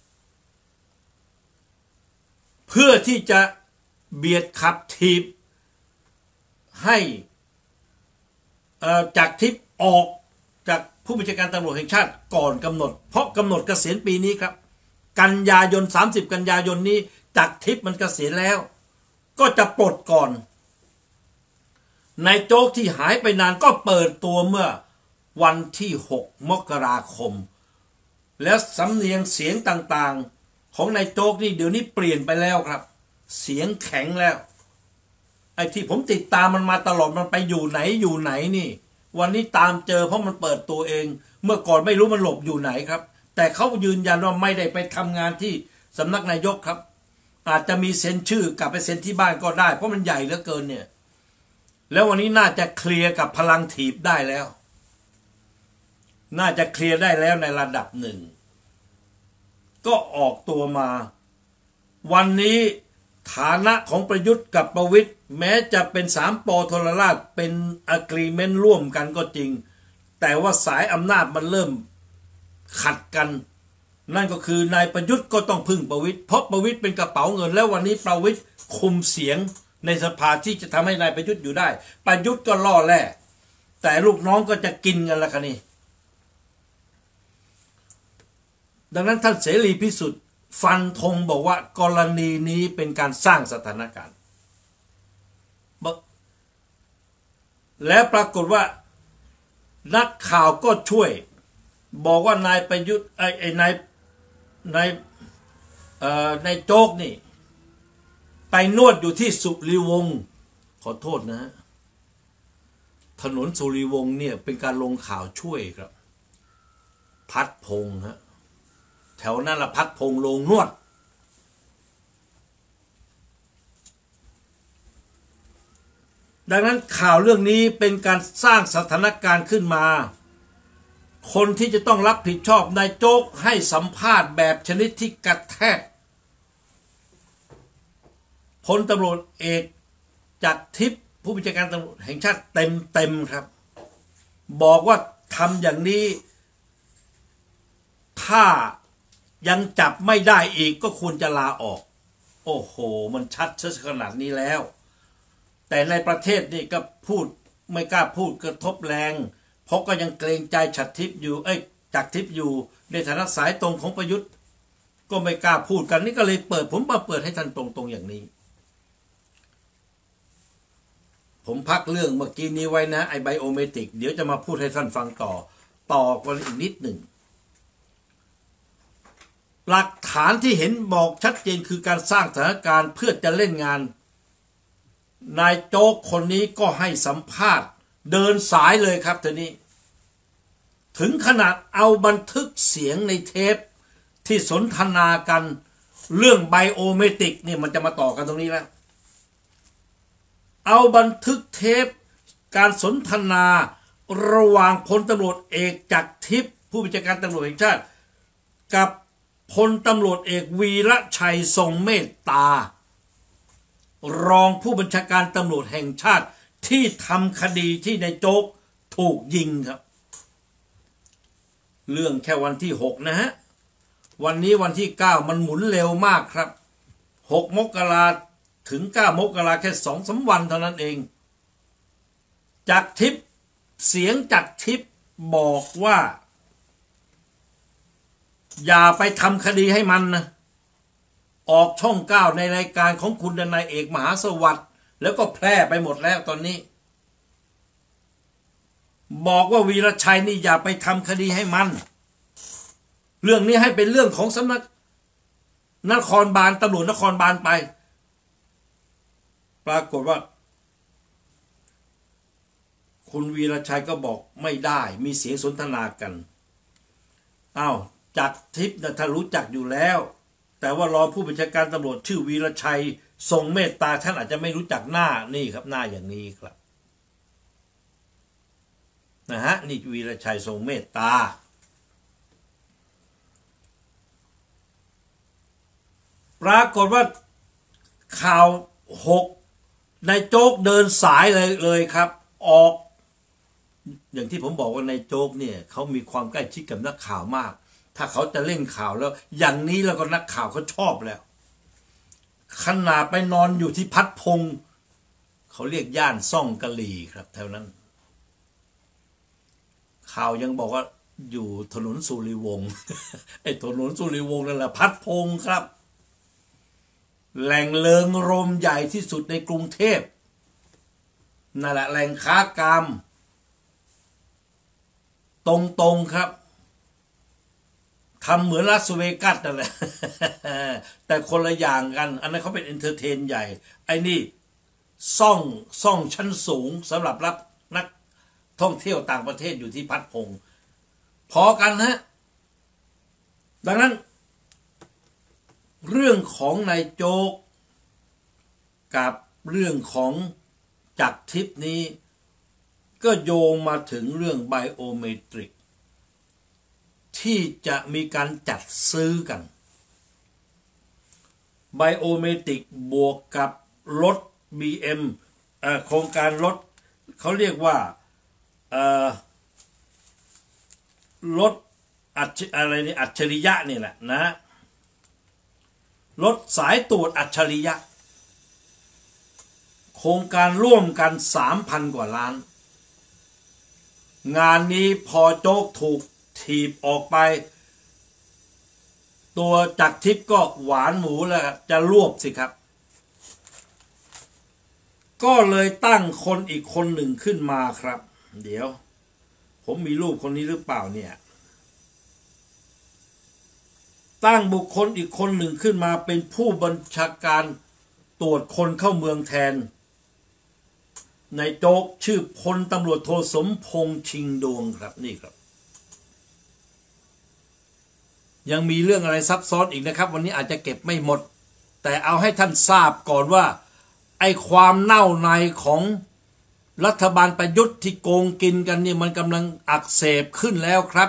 เพื่อที่จะเบียดขับถีบให้จากทิพย์ออกจากผู้บัญชาการตำรวจแห่งชาติก่อนกำหนดเพราะกำหนดเกษียณปีนี้ครับกันยายน30กันยายนนี้จากทิพย์มันเกษียณแล้วก็จะปลดก่อนนายโจ๊กที่หายไปนานก็เปิดตัวเมื่อวันที่6 มกราคมแล้วสำเนียงเสียงต่างๆของนายโจ๊กนี่เดี๋ยวนี้เปลี่ยนไปแล้วครับเสียงแข็งแล้วไอ้ที่ผมติดตามมันมาตลอดมันไปอยู่ไหนนี่วันนี้ตามเจอเพราะมันเปิดตัวเองเมื่อก่อนไม่รู้มันหลบอยู่ไหนครับแต่เขายืนยันว่าไม่ได้ไปทำงานที่สำนักนายกครับอาจจะมีเซ็นชื่อกลับไปเซ็นที่บ้านก็ได้เพราะมันใหญ่เหลือเกินเนี่ยแล้ววันนี้น่าจะเคลียร์กับพลังถีบได้แล้วน่าจะเคลียร์ได้แล้วในระดับหนึ่งก็ออกตัวมาวันนี้ฐานะของประยุทธ์กับประวิตรแม้จะเป็น3 ป.โทรราชเป็นอะกรีเมนต์ร่วมกันก็จริงแต่ว่าสายอำนาจมันเริ่มขัดกันนั่นก็คือนายประยุทธ์ก็ต้องพึ่งประวิตรเพราะประวิตรเป็นกระเป๋าเงินแล้ววันนี้ประวิตรคุมเสียงในสภาที่จะทำให้นายประยุทธ์อยู่ได้ประยุทธ์ก็ล่อแร่แต่ลูกน้องก็จะกินกันละคะนี่ดังนั้นท่านเสรีพิสุทธิ์ฟันธงบอกว่ากรณีนี้เป็นการสร้างสถานการณ์แล้วปรากฏว่านักข่าวก็ช่วยบอกว่านายประยุทธ์นายโจ๊กนี่ไปนวดอยู่ที่สุริวงศ์ขอโทษนะถนนสุริวงศ์เนี่ยเป็นการลงข่าวช่วยครับพัดพงษ์ฮะแถวนั้นละพัดพงษ์ลงนวดดังนั้นข่าวเรื่องนี้เป็นการสร้างสถานการณ์ขึ้นมาคนที่จะต้องรับผิดชอบนายโจ๊กให้สัมภาษณ์แบบชนิดที่กระแทกพลตำรวจเอกจากทิพย์ผู้บัญชาการตำรวจแห่งชาติเต็มครับบอกว่าทำอย่างนี้ถ้ายังจับไม่ได้อีกก็ควรจะลาออกโอ้โหมันชัดซะขนาดนี้แล้วแต่ในประเทศนี่ก็พูดไม่กล้าพูดกระทบแรงเพราะก็ยังเกรงใจจากทิพย์อยู่ในฐานะสายตรงของประยุทธ์ก็ไม่กล้าพูดกันนี่ก็เลยผมมาเปิดให้ท่านตรงอย่างนี้ผมพักเรื่องเมื่อกี้นี้ไว้นะไอไบโอเมตริกเดี๋ยวจะมาพูดให้ท่านฟังต่อกันอีกนิดหนึ่งหลักฐานที่เห็นบอกชัดเจนคือการสร้างสถานการณ์เพื่อจะเล่นงานนายโจ๊กคนนี้ก็ให้สัมภาษณ์เดินสายเลยครับทีนี้ถึงขนาดเอาบันทึกเสียงในเทปที่สนทนากันเรื่องไบโอเมตริกนี่มันจะมาต่อกันตรงนี้แล้วเอาบันทึกเทปการสนทนาระหว่างพลตำรวจเอกจากทิพย์ผู้บัญชาการตำรวจแห่งชาติกับพลตำรวจเอกวีระชัยทรงเมตตารองผู้บัญชาการตำรวจแห่งชาติที่ทำคดีที่นายโจ๊กถูกยิงครับเรื่องแค่วันที่6นะฮะวันนี้วันที่9มันหมุนเร็วมากครับ6 มกราถึง9 มกราแค่2-3 วันเท่านั้นเองจากทิพย์เสียงจากทิพย์บอกว่าอย่าไปทำคดีให้มันนะออกช่อง9ในรายการของคุณดนัยเอกมหาสวัสดิ์แล้วก็แพร่ไปหมดแล้วตอนนี้บอกว่าวีรชัยนี่อย่าไปทำคดีให้มันเรื่องนี้ให้เป็นเรื่องของสำนักนครบาลตำรวจนครบาลไปปรากฏว่าคุณวีรชัยก็บอกไม่ได้มีเสียงสนทนากันอ้าวจากทิพย์ถ้ารู้จักอยู่แล้วแต่ว่ารองผู้บัญชาการตำรวจชื่อวีรชัยทรงเมตตาท่านอาจจะไม่รู้จักหน้านี่ครับหน้าอย่างนี้ครับนะฮะนี่วีรชัยทรงเมตตาปรากฏว่าข่าว6นายโจ๊กเดินสายเลยครับออกอย่างที่ผมบอกว่านายโจ๊กเนี่ยเขามีความใกล้ชิดกับนักข่าวมากถ้าเขาจะเล่นข่าวแล้วอย่างนี้แล้วก็นักข่าวเขาชอบแล้วขนาดไปนอนอยู่ที่พัดพงษ์เขาเรียกย่านซ่องกะหรี่ครับแถวนั้นข่าวยังบอกว่าอยู่ถนนสุริวงศ์ ไอ้ถนนสุริวงศ์นั่นแหละพัดพงศ์ครับแหล่งเริงรมย์ใหญ่ที่สุดในกรุงเทพนั่นแหละแหล่งค้ากามตรงๆครับทำเหมือนลาสเวกัสนั่นแหละ แต่คนละอย่างกันอันนั้นเขาเป็นเอนเตอร์เทนใหญ่ไอ้นี่ซ่องชั้นสูงสำหรับรับนักท่องเที่ยวต่างประเทศอยู่ที่พัดพงศ์พอกันฮะดังนั้นเรื่องของนายโจ๊กกับเรื่องของจักรทิพย์นี้ก็โยงมาถึงเรื่องไบโอเมตริกที่จะมีการจัดซื้อกันไบโอเมตริกบวกกับรถ BM โครงการรถเขาเรียกว่ารถอะไรนี่อัจฉริยะนี่แหละนะรถสายตรวจอัจฉริยะโครงการร่วมกัน 3,000 กว่าล้านงานนี้พอโจ๊กถูกถีบออกไปตัวจักรทิพย์ก็หวานหมูแล้วจะรวบสิครับก็เลยตั้งคนอีกคนหนึ่งขึ้นมาครับเดี๋ยวผมมีรูปคนนี้หรือเปล่าเนี่ยตั้งบุคคลอีกคนหนึ่งขึ้นมาเป็นผู้บัญชาการตรวจคนเข้าเมืองแทนในโจ๊กชื่อพลตำรวจโทสมพงษ์ชิงดวงครับนี่ครับยังมีเรื่องอะไรซับซ้อนอีกนะครับวันนี้อาจจะเก็บไม่หมดแต่เอาให้ท่านทราบก่อนว่าไอ้ความเน่าในของรัฐบาลประยุทธ์ที่โกงกินกันนี่มันกำลังอักเสบขึ้นแล้วครับ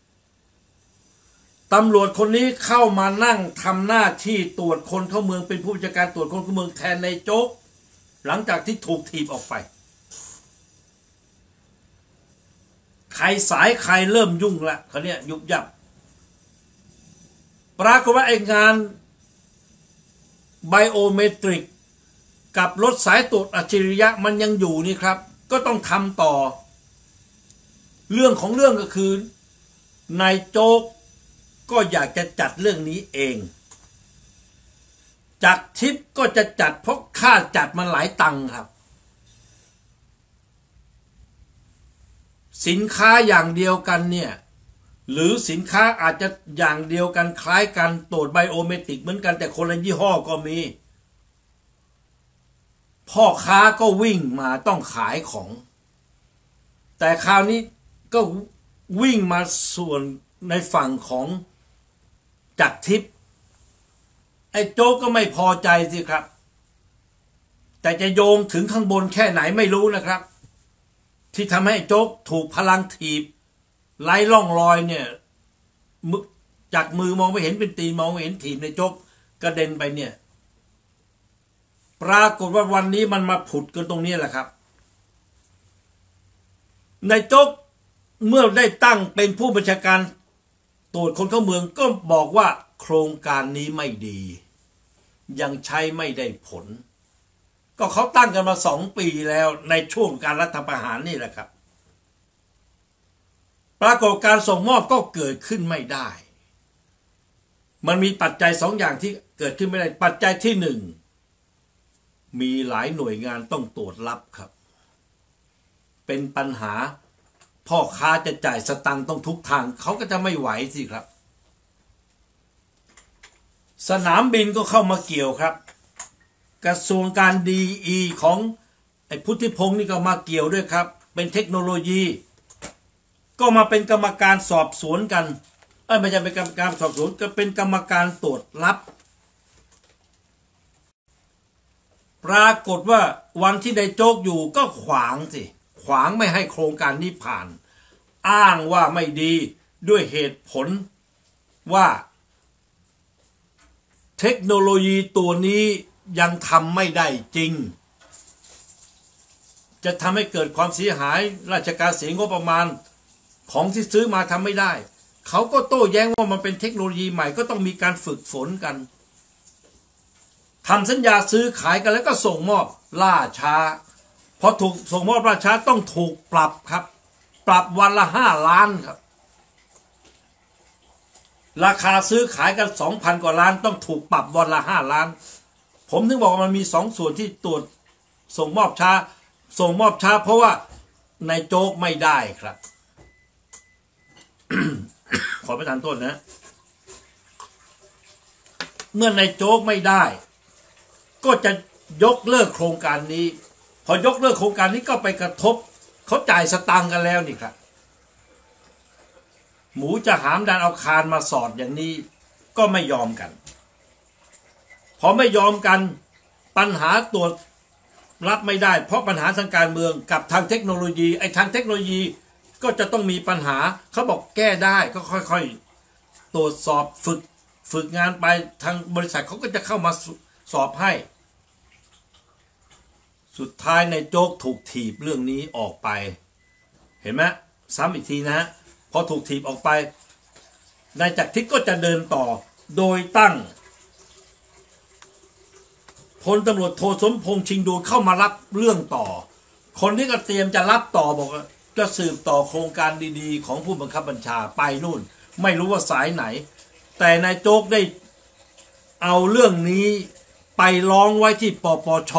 ตำรวจคนนี้เข้ามานั่งทำหน้าที่ตรวจคนเข้าเมืองเป็นผู้บัญชาการตรวจคนเข้าเมืองแทนในโจ๊กหลังจากที่ถูกถีบออกไปใครสายใครเริ่มยุ่งละเขาเนี่ยยุบยับปรากฏว่าไอ้งานไบโอเมตริกกับรถสายตรวจอัจฉริยะมันยังอยู่นี่ครับก็ต้องทำต่อเรื่องของเรื่องก็คือนายโจ๊กก็อยากจะจัดเรื่องนี้เองจักรทิพย์ก็จะจัดเพราะค่าจัดมันหลายตังค์ครับสินค้าอย่างเดียวกันเนี่ยหรือสินค้าอาจจะอย่างเดียวกันคล้ายกันตรวจไบโอเมตริกเหมือนกันแต่คนละยี่ห้อก็มีพ่อค้าก็วิ่งมาต้องขายของแต่คราวนี้ก็วิ่งมาส่วนในฝั่งของจักรทิพย์ไอ้โจ๊กก็ไม่พอใจสิครับแต่จะโยงถึงข้างบนแค่ไหนไม่รู้นะครับที่ทำให้โจ๊กถูกพลังถีบไร้ร่องรอยเนี่ยจากมือมองไม่เห็นเป็นตีนมองไม่เห็นถีบในโจ๊กกระเด็นไปเนี่ยปรากฏว่าวันนี้มันมาผุดกันตรงนี้แหละครับในโจ๊กเมื่อได้ตั้งเป็นผู้บัญชาการตรวจคนเข้าเมืองก็บอกว่าโครงการนี้ไม่ดียังใช้ไม่ได้ผลก็เขาตั้งกันมา2 ปีแล้วในช่วงการรัฐประหารนี่แหละครับปรากฏการส่งมอบก็เกิดขึ้นไม่ได้มันมีปัจจัย2 อย่างที่เกิดขึ้นไม่ได้ปัจจัยที่1มีหลายหน่วยงานต้องตรวจรับครับเป็นปัญหาพ่อค้าจะจ่ายสตังค์ต้องทุกทางเขาก็จะไม่ไหวสิครับสนามบินก็เข้ามาเกี่ยวครับกระทรวงการดีของไอ้พุทธิพงศ์นี่ก็มาเกี่ยวด้วยครับเป็นเทคโนโลยีก็มาเป็นกรรมการสอบสวนกันไม่ใช่เป็นกรรมการสอบสวนก็เป็นกรรมการตรวจรับปรากฏว่าวันที่ได้โจ๊กอยู่ก็ขวางไม่ให้โครงการนี้ผ่านอ้างว่าไม่ดีด้วยเหตุผลว่าเทคโนโลยีตัวนี้ยังทำไม่ได้จริงจะทำให้เกิดความเสียหายราชการเสียงบประมาณของที่ซื้อมาทำไม่ได้เขาก็โต้แย้งว่ามันเป็นเทคโนโลยีใหม่ก็ต้องมีการฝึกฝนกันทำสัญญาซื้อขายกันแล้วก็ส่งมอบล่าช้าพอถูกส่งมอบล่าช้าต้องถูกปรับครับปปรับวันละ5 ล้านครับราคาซื้อขายกัน2,000 กว่าล้านต้องถูกปรับวันละ5 ล้านผมถึงบอกว่ามันมี2 ส่วนที่ตรวจส่งมอบช้าเพราะว่านายโจ๊กไม่ได้ครับ ขอประทานโทษนะ เมื่อนายโจ๊กไม่ได้ก็จะยกเลิกโครงการนี้พอยกเลิกโครงการนี้ก็ไปกระทบเขาจ่ายสตังค์กันแล้วนี่ครับหมูจะหามดันเอาคานมาสอดอย่างนี้ก็ไม่ยอมกันพอไม่ยอมกันปัญหาตรวจรับไม่ได้เพราะปัญหาทางการเมืองกับทางเทคโนโลยีทางเทคโนโลยีก็จะต้องมีปัญหาเขาบอกแก้ได้ก็ค่อยๆตรวจสอบฝึกงานไปทางบริษัทเขาก็จะเข้ามาสอบให้สุดท้ายในโจ๊กถูกถีบเรื่องนี้ออกไปเห็นไหมซ้ำอีกทีนะฮะพอถูกถีบออกไปนายจักรทิพย์ก็จะเดินต่อโดยตั้งพลตำรวจโทสมพงษ์ชิงดูเข้ามารับเรื่องต่อคนที่ก็เตรียมจะรับต่อบอกว่าจะสืบต่อโครงการดีๆของผู้บังคับบัญชาไปนู่นไม่รู้ว่าสายไหนแต่นายโจ๊กได้เอาเรื่องนี้ไปร้องไว้ที่ปปช.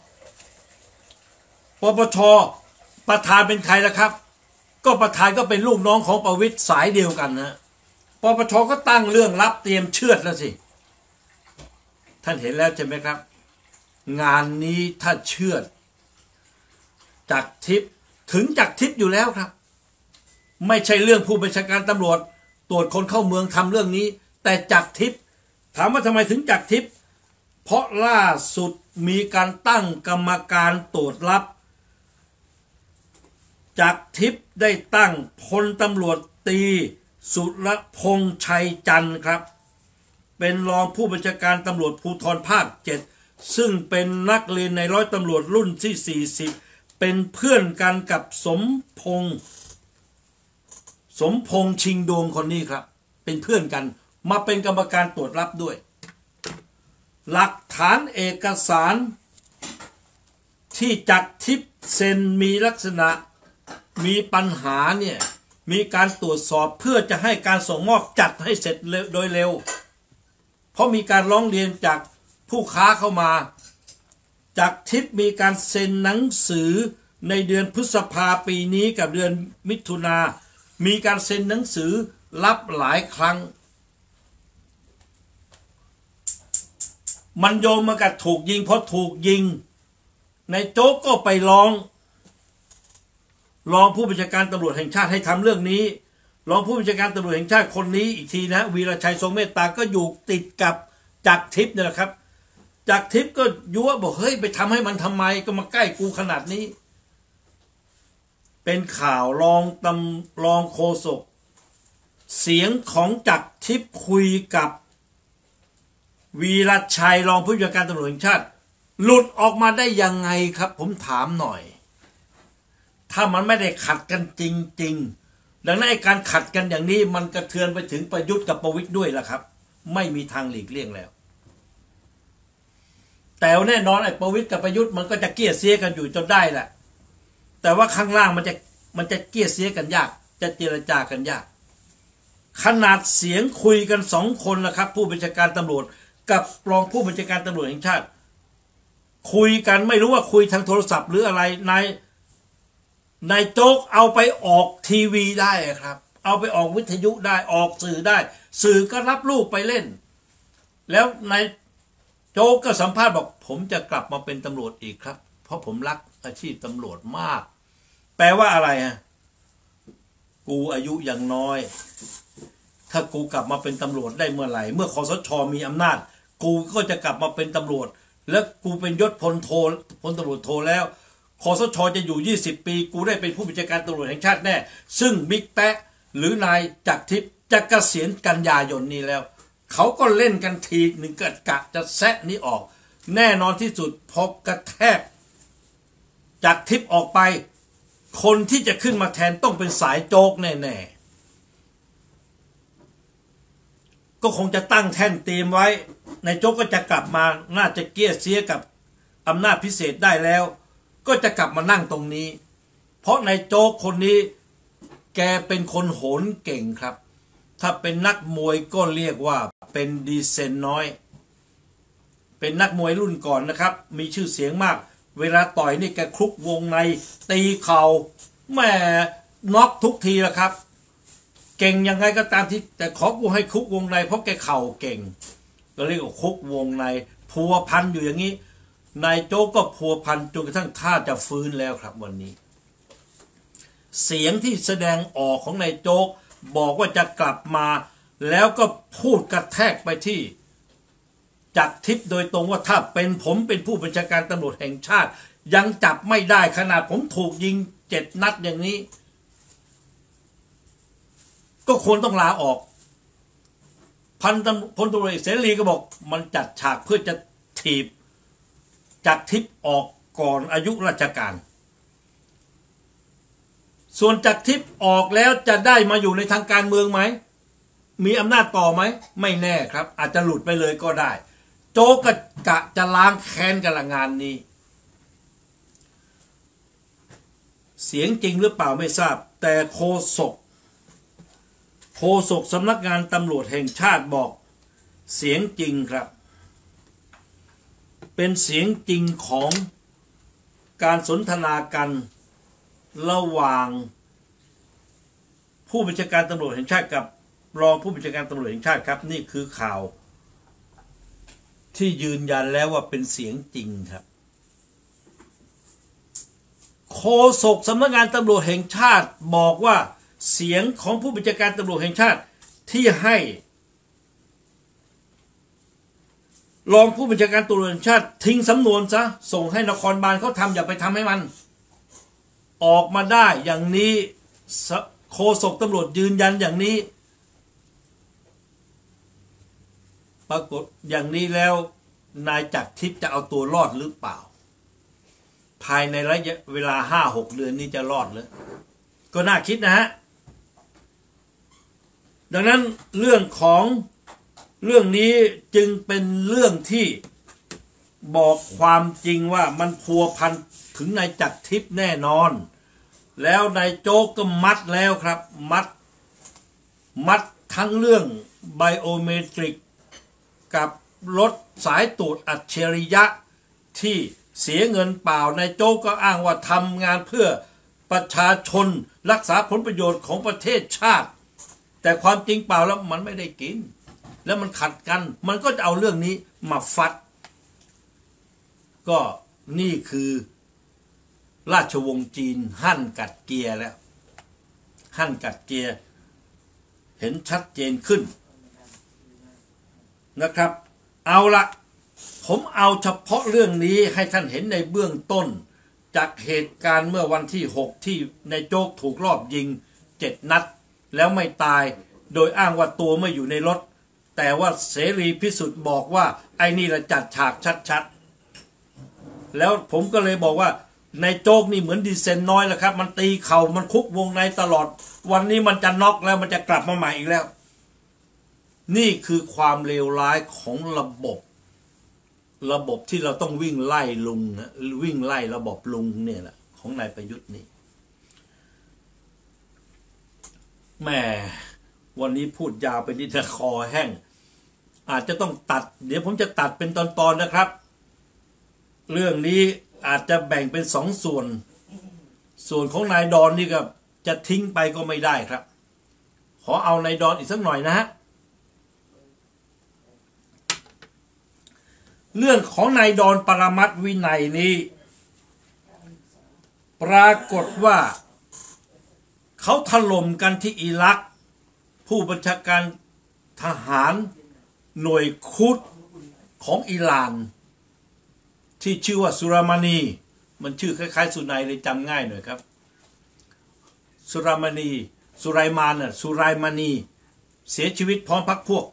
ประธานเป็นใครล่ะครับก็ประธานก็เป็นลูกน้องของประวิตรสายเดียวกันนะปปช.ก็ตั้งเรื่องรับเตรียมเชือดแล้วสิท่านเห็นแล้วใช่ไหมครับงานนี้ถ้าเชือดจักรทิพย์ถึงจักรทิพย์อยู่แล้วครับไม่ใช่เรื่องผู้บัญชาการตำรวจตรวจคนเข้าเมืองทำเรื่องนี้แต่จักรทิพย์ถามว่าทำไมถึงจักรทิพย์เพราะล่าสุดมีการตั้งกรรมการตรวจรับจักรทิพย์ได้ตั้งพลตำรวจตรีสุรพงษ์ชัยจันทร์ครับเป็นรองผู้บัญชาการตำรวจภูธรภาค 7ซึ่งเป็นนักเรียนในร้อยตำรวจรุ่นที่40เป็นเพื่อนกันกับสมพงษ์ชิงดวงคนนี้ครับเป็นเพื่อนกันมาเป็นกรรมการตรวจรับด้วยหลักฐานเอกสารที่จักรทิพย์เซ็นมีลักษณะมีปัญหาเนี่ยมีการตรวจสอบเพื่อจะให้การส่งมอบจัดให้เสร็จโดยเร็วเพราะมีการร้องเรียนจากผู้ค้าเข้ามาจักรทิพย์มีการเซ็นหนังสือในเดือนพฤษภาปีนี้กับเดือนมิถุนามีการเซ็นหนังสือรับหลายครั้งมันโยงมากับถูกยิงเพราะถูกยิงในโจ๊กก็ไปร้องผู้บัญชาการตำรวจแห่งชาติให้ทำเรื่องนี้รองผู้บัญชาการตำรวจแห่งชาติคนนี้อีกทีนะวีรชัยทรงเมตตาก็อยู่ติดกับจักรทิพย์นี่แหละครับจักรทิพย์ก็ยั่วบอกเฮ้ยไปทำให้มันทำไมก็มาใกล้กูขนาดนี้เป็นข่าวรองโฆษกเสียงของจักรทิพย์คุยกับวีรชัยรองผู้บัญชาการตำรวจแห่งชาติหลุดออกมาได้ยังไงครับผมถามหน่อยถ้ามันไม่ได้ขัดกันจริงๆดังนั้นไอ้การขัดกันอย่างนี้มันกระเทือนไปถึงประยุทธ์กับประวิตรด้วยล่ะครับไม่มีทางหลีกเลี่ยงแล้วแต่แน่นอนไอ้ประวิตรกับประยุทธ์มันก็จะเกลี้ยเสียกันอยู่จนได้แหละแต่ว่าข้างล่างมันจะเกลี้ยเสียกันยากจะเจรจากันยากขนาดเสียงคุยกัน2 คนล่ะครับผู้บัญชาการตำรวจกับรองผู้บัญชาการตำรวจแห่งชาติคุยกันไม่รู้ว่าคุยทางโทรศัพท์หรืออะไรนายโจ๊กเอาไปออกทีวีได้ครับเอาไปออกวิทยุได้ออกสื่อได้สื่อก็รับลูกไปเล่นแล้วนายโจ๊กก็สัมภาษณ์บอกผมจะกลับมาเป็นตำรวจอีกครับเพราะผมรักอาชีพตำรวจมากแปลว่าอะไรฮะกูอายุยังน้อยถ้ากูกลับมาเป็นตำรวจได้เมื่อไหร่เมื่อคสช.มีอำนาจกูก็จะกลับมาเป็นตำรวจและกูเป็นยศพลตำรวจโทแล้วคสช.จะอยู่20 ปีกูได้เป็นผู้บัญชาการตำรวจแห่งชาติแน่ซึ่งบิ๊กแป๊ะหรือนายจักรทิพย์จะเกษียณกันยายนนี้แล้วเขาก็เล่นกันทีหนึ่งกะจะแซะนี้ออกแน่นอนที่สุดพอกระแทกจักรทิพย์ออกไปคนที่จะขึ้นมาแทนต้องเป็นสายโจ๊กแน่ๆก็คงจะตั้งแท่นเตรียมไว้นายโจ๊กก็จะกลับมาน่าจะเกลี้ยเสียกับอำนาจพิเศษได้แล้วก็จะกลับมานั่งตรงนี้เพราะนายโจ๊กคนนี้แกเป็นคนโหนเก่งครับถ้าเป็นนักมวยก็เรียกว่าเป็นดีเซนน้อยเป็นนักมวยรุ่นก่อนนะครับมีชื่อเสียงมากเวลาต่อยนี่แกคลุกวงในตีเข่าแม่น็อกทุกทีละครับเก่งยังไงก็ตามที่แต่ขอกูให้คลุกวงในเพราะแกเข่าเก่งก็เรียกว่าคลุกวงในพัวพันอยู่อย่างนี้นายโจ๊กก็พัวพันจนกระทั่งท่าจะฟื้นแล้วครับวันนี้เสียงที่แสดงออกของนายโจ๊กบอกว่าจะกลับมาแล้วก็พูดกระแทกไปที่จักรทิพย์โดยตรงว่าถ้าเป็นผมเป็นผู้บัญชาการตำรวจแห่งชาติยังจับไม่ได้ขนาดผมถูกยิง7 นัดอย่างนี้ก็ควรต้องลาออกพลตำรวจเอกเสรีก็บอกมันจัดฉากเพื่อจะถีบจักรทิพย์ออกก่อนอายุราชการส่วนจักรทิพย์ออกแล้วจะได้มาอยู่ในทางการเมืองไหมมีอำนาจต่อไหมไม่แน่ครับอาจจะหลุดไปเลยก็ได้โจ๊กกะจะล้างแค้นกันละงานนี้เสียงจริงหรือเปล่าไม่ทราบแต่โฆษกสำนักงานตำรวจแห่งชาติบอกเสียงจริงครับเป็นเสียงจริงของการสนทนากันระหว่างผู้บัญชาการตำรวจแห่งชาติกับรองผู้บัญชาการตำรวจแห่งชาติครับนี่คือข่าวที่ยืนยันแล้วว่าเป็นเสียงจริงครับโฆษกสำนักงานตำรวจแห่งชาติบอกว่าเสียงของผู้บัญชาการตำรวจแห่งชาติที่ให้รองผู้บัญชาการตำรวจแห่งชาติทิ้งสำนวนซะส่งให้นครบาลเขาทำอย่าไปทำให้มันออกมาได้อย่างนี้โฆษกตำรวจยืนยันอย่างนี้ปรากฏอย่างนี้แล้วนายจักรทิพย์จะเอาตัวรอดหรือเปล่าภายในระยะเวลา 5-6 เดือนนี้จะรอดหรือก็น่าคิดนะฮะดังนั้นเรื่องนี้จึงเป็นเรื่องที่บอกความจริงว่ามันพัวพันถึงนายจักรทิพย์แน่นอนแล้วนายโจ๊กก็มัดแล้วครับมัดทั้งเรื่องไบโอเมตริกกับรถสายตรวจอัจฉริยะที่เสียเงินเปล่านายโจ๊กก็อ้างว่าทำงานเพื่อประชาชนรักษาผลประโยชน์ของประเทศชาติแต่ความจริงเปล่าแล้วมันไม่ได้กินแล้วมันขัดกันมันก็จะเอาเรื่องนี้มาฟัดก็นี่คือราชวงศ์จีนหั่นกัดเกียร์แล้วหั่นกัดเกียร์เห็นชัดเจนขึ้นนะครับเอาละผมเอาเฉพาะเรื่องนี้ให้ท่านเห็นในเบื้องต้นจากเหตุการณ์เมื่อวันที่6ที่นายโจ๊กถูกลอบยิง7 นัดแล้วไม่ตายโดยอ้างว่าตัวไม่อยู่ในรถแต่ว่าเสรีพิสุทธิ์บอกว่าไอ้นี่ละจัดฉากชัดๆแล้วผมก็เลยบอกว่าในโจ๊กนี่เหมือนดีเซนน้อยแหละครับมันตีเข่ามันคุกวงในตลอดวันนี้มันจะน็อกแล้วมันจะกลับมาใหม่อีกแล้วนี่คือความเลวร้ายของระบบที่เราต้องวิ่งไล่ลุงนะวิ่งไล่ระบบลุงเนี่ยแหละของนายประยุทธ์นี่แม่วันนี้พูดยาวไปนิดคอแห้งอาจจะต้องตัดเดี๋ยวผมจะตัดเป็นตอนๆนะครับเรื่องนี้อาจจะแบ่งเป็น2 ส่วนของนายดอนนี่ก็จะทิ้งไปก็ไม่ได้ครับขอเอานายดอนอีกสักหน่อยนะฮะเรื่องของนายดอนปรมัตถ์วินัยนี้ปรากฏว่าเขาถล่มกันที่อิรักผู้บัญชาการทหารหน่วยคุดของอิหร่านที่ชื่อว่าสุไลมานีมันชื่อคล้ายๆสุนัยเลยจำง่ายหน่อยครับสุไลมานีสุไลมานีเสียชีวิตพร้อมพรรคพวก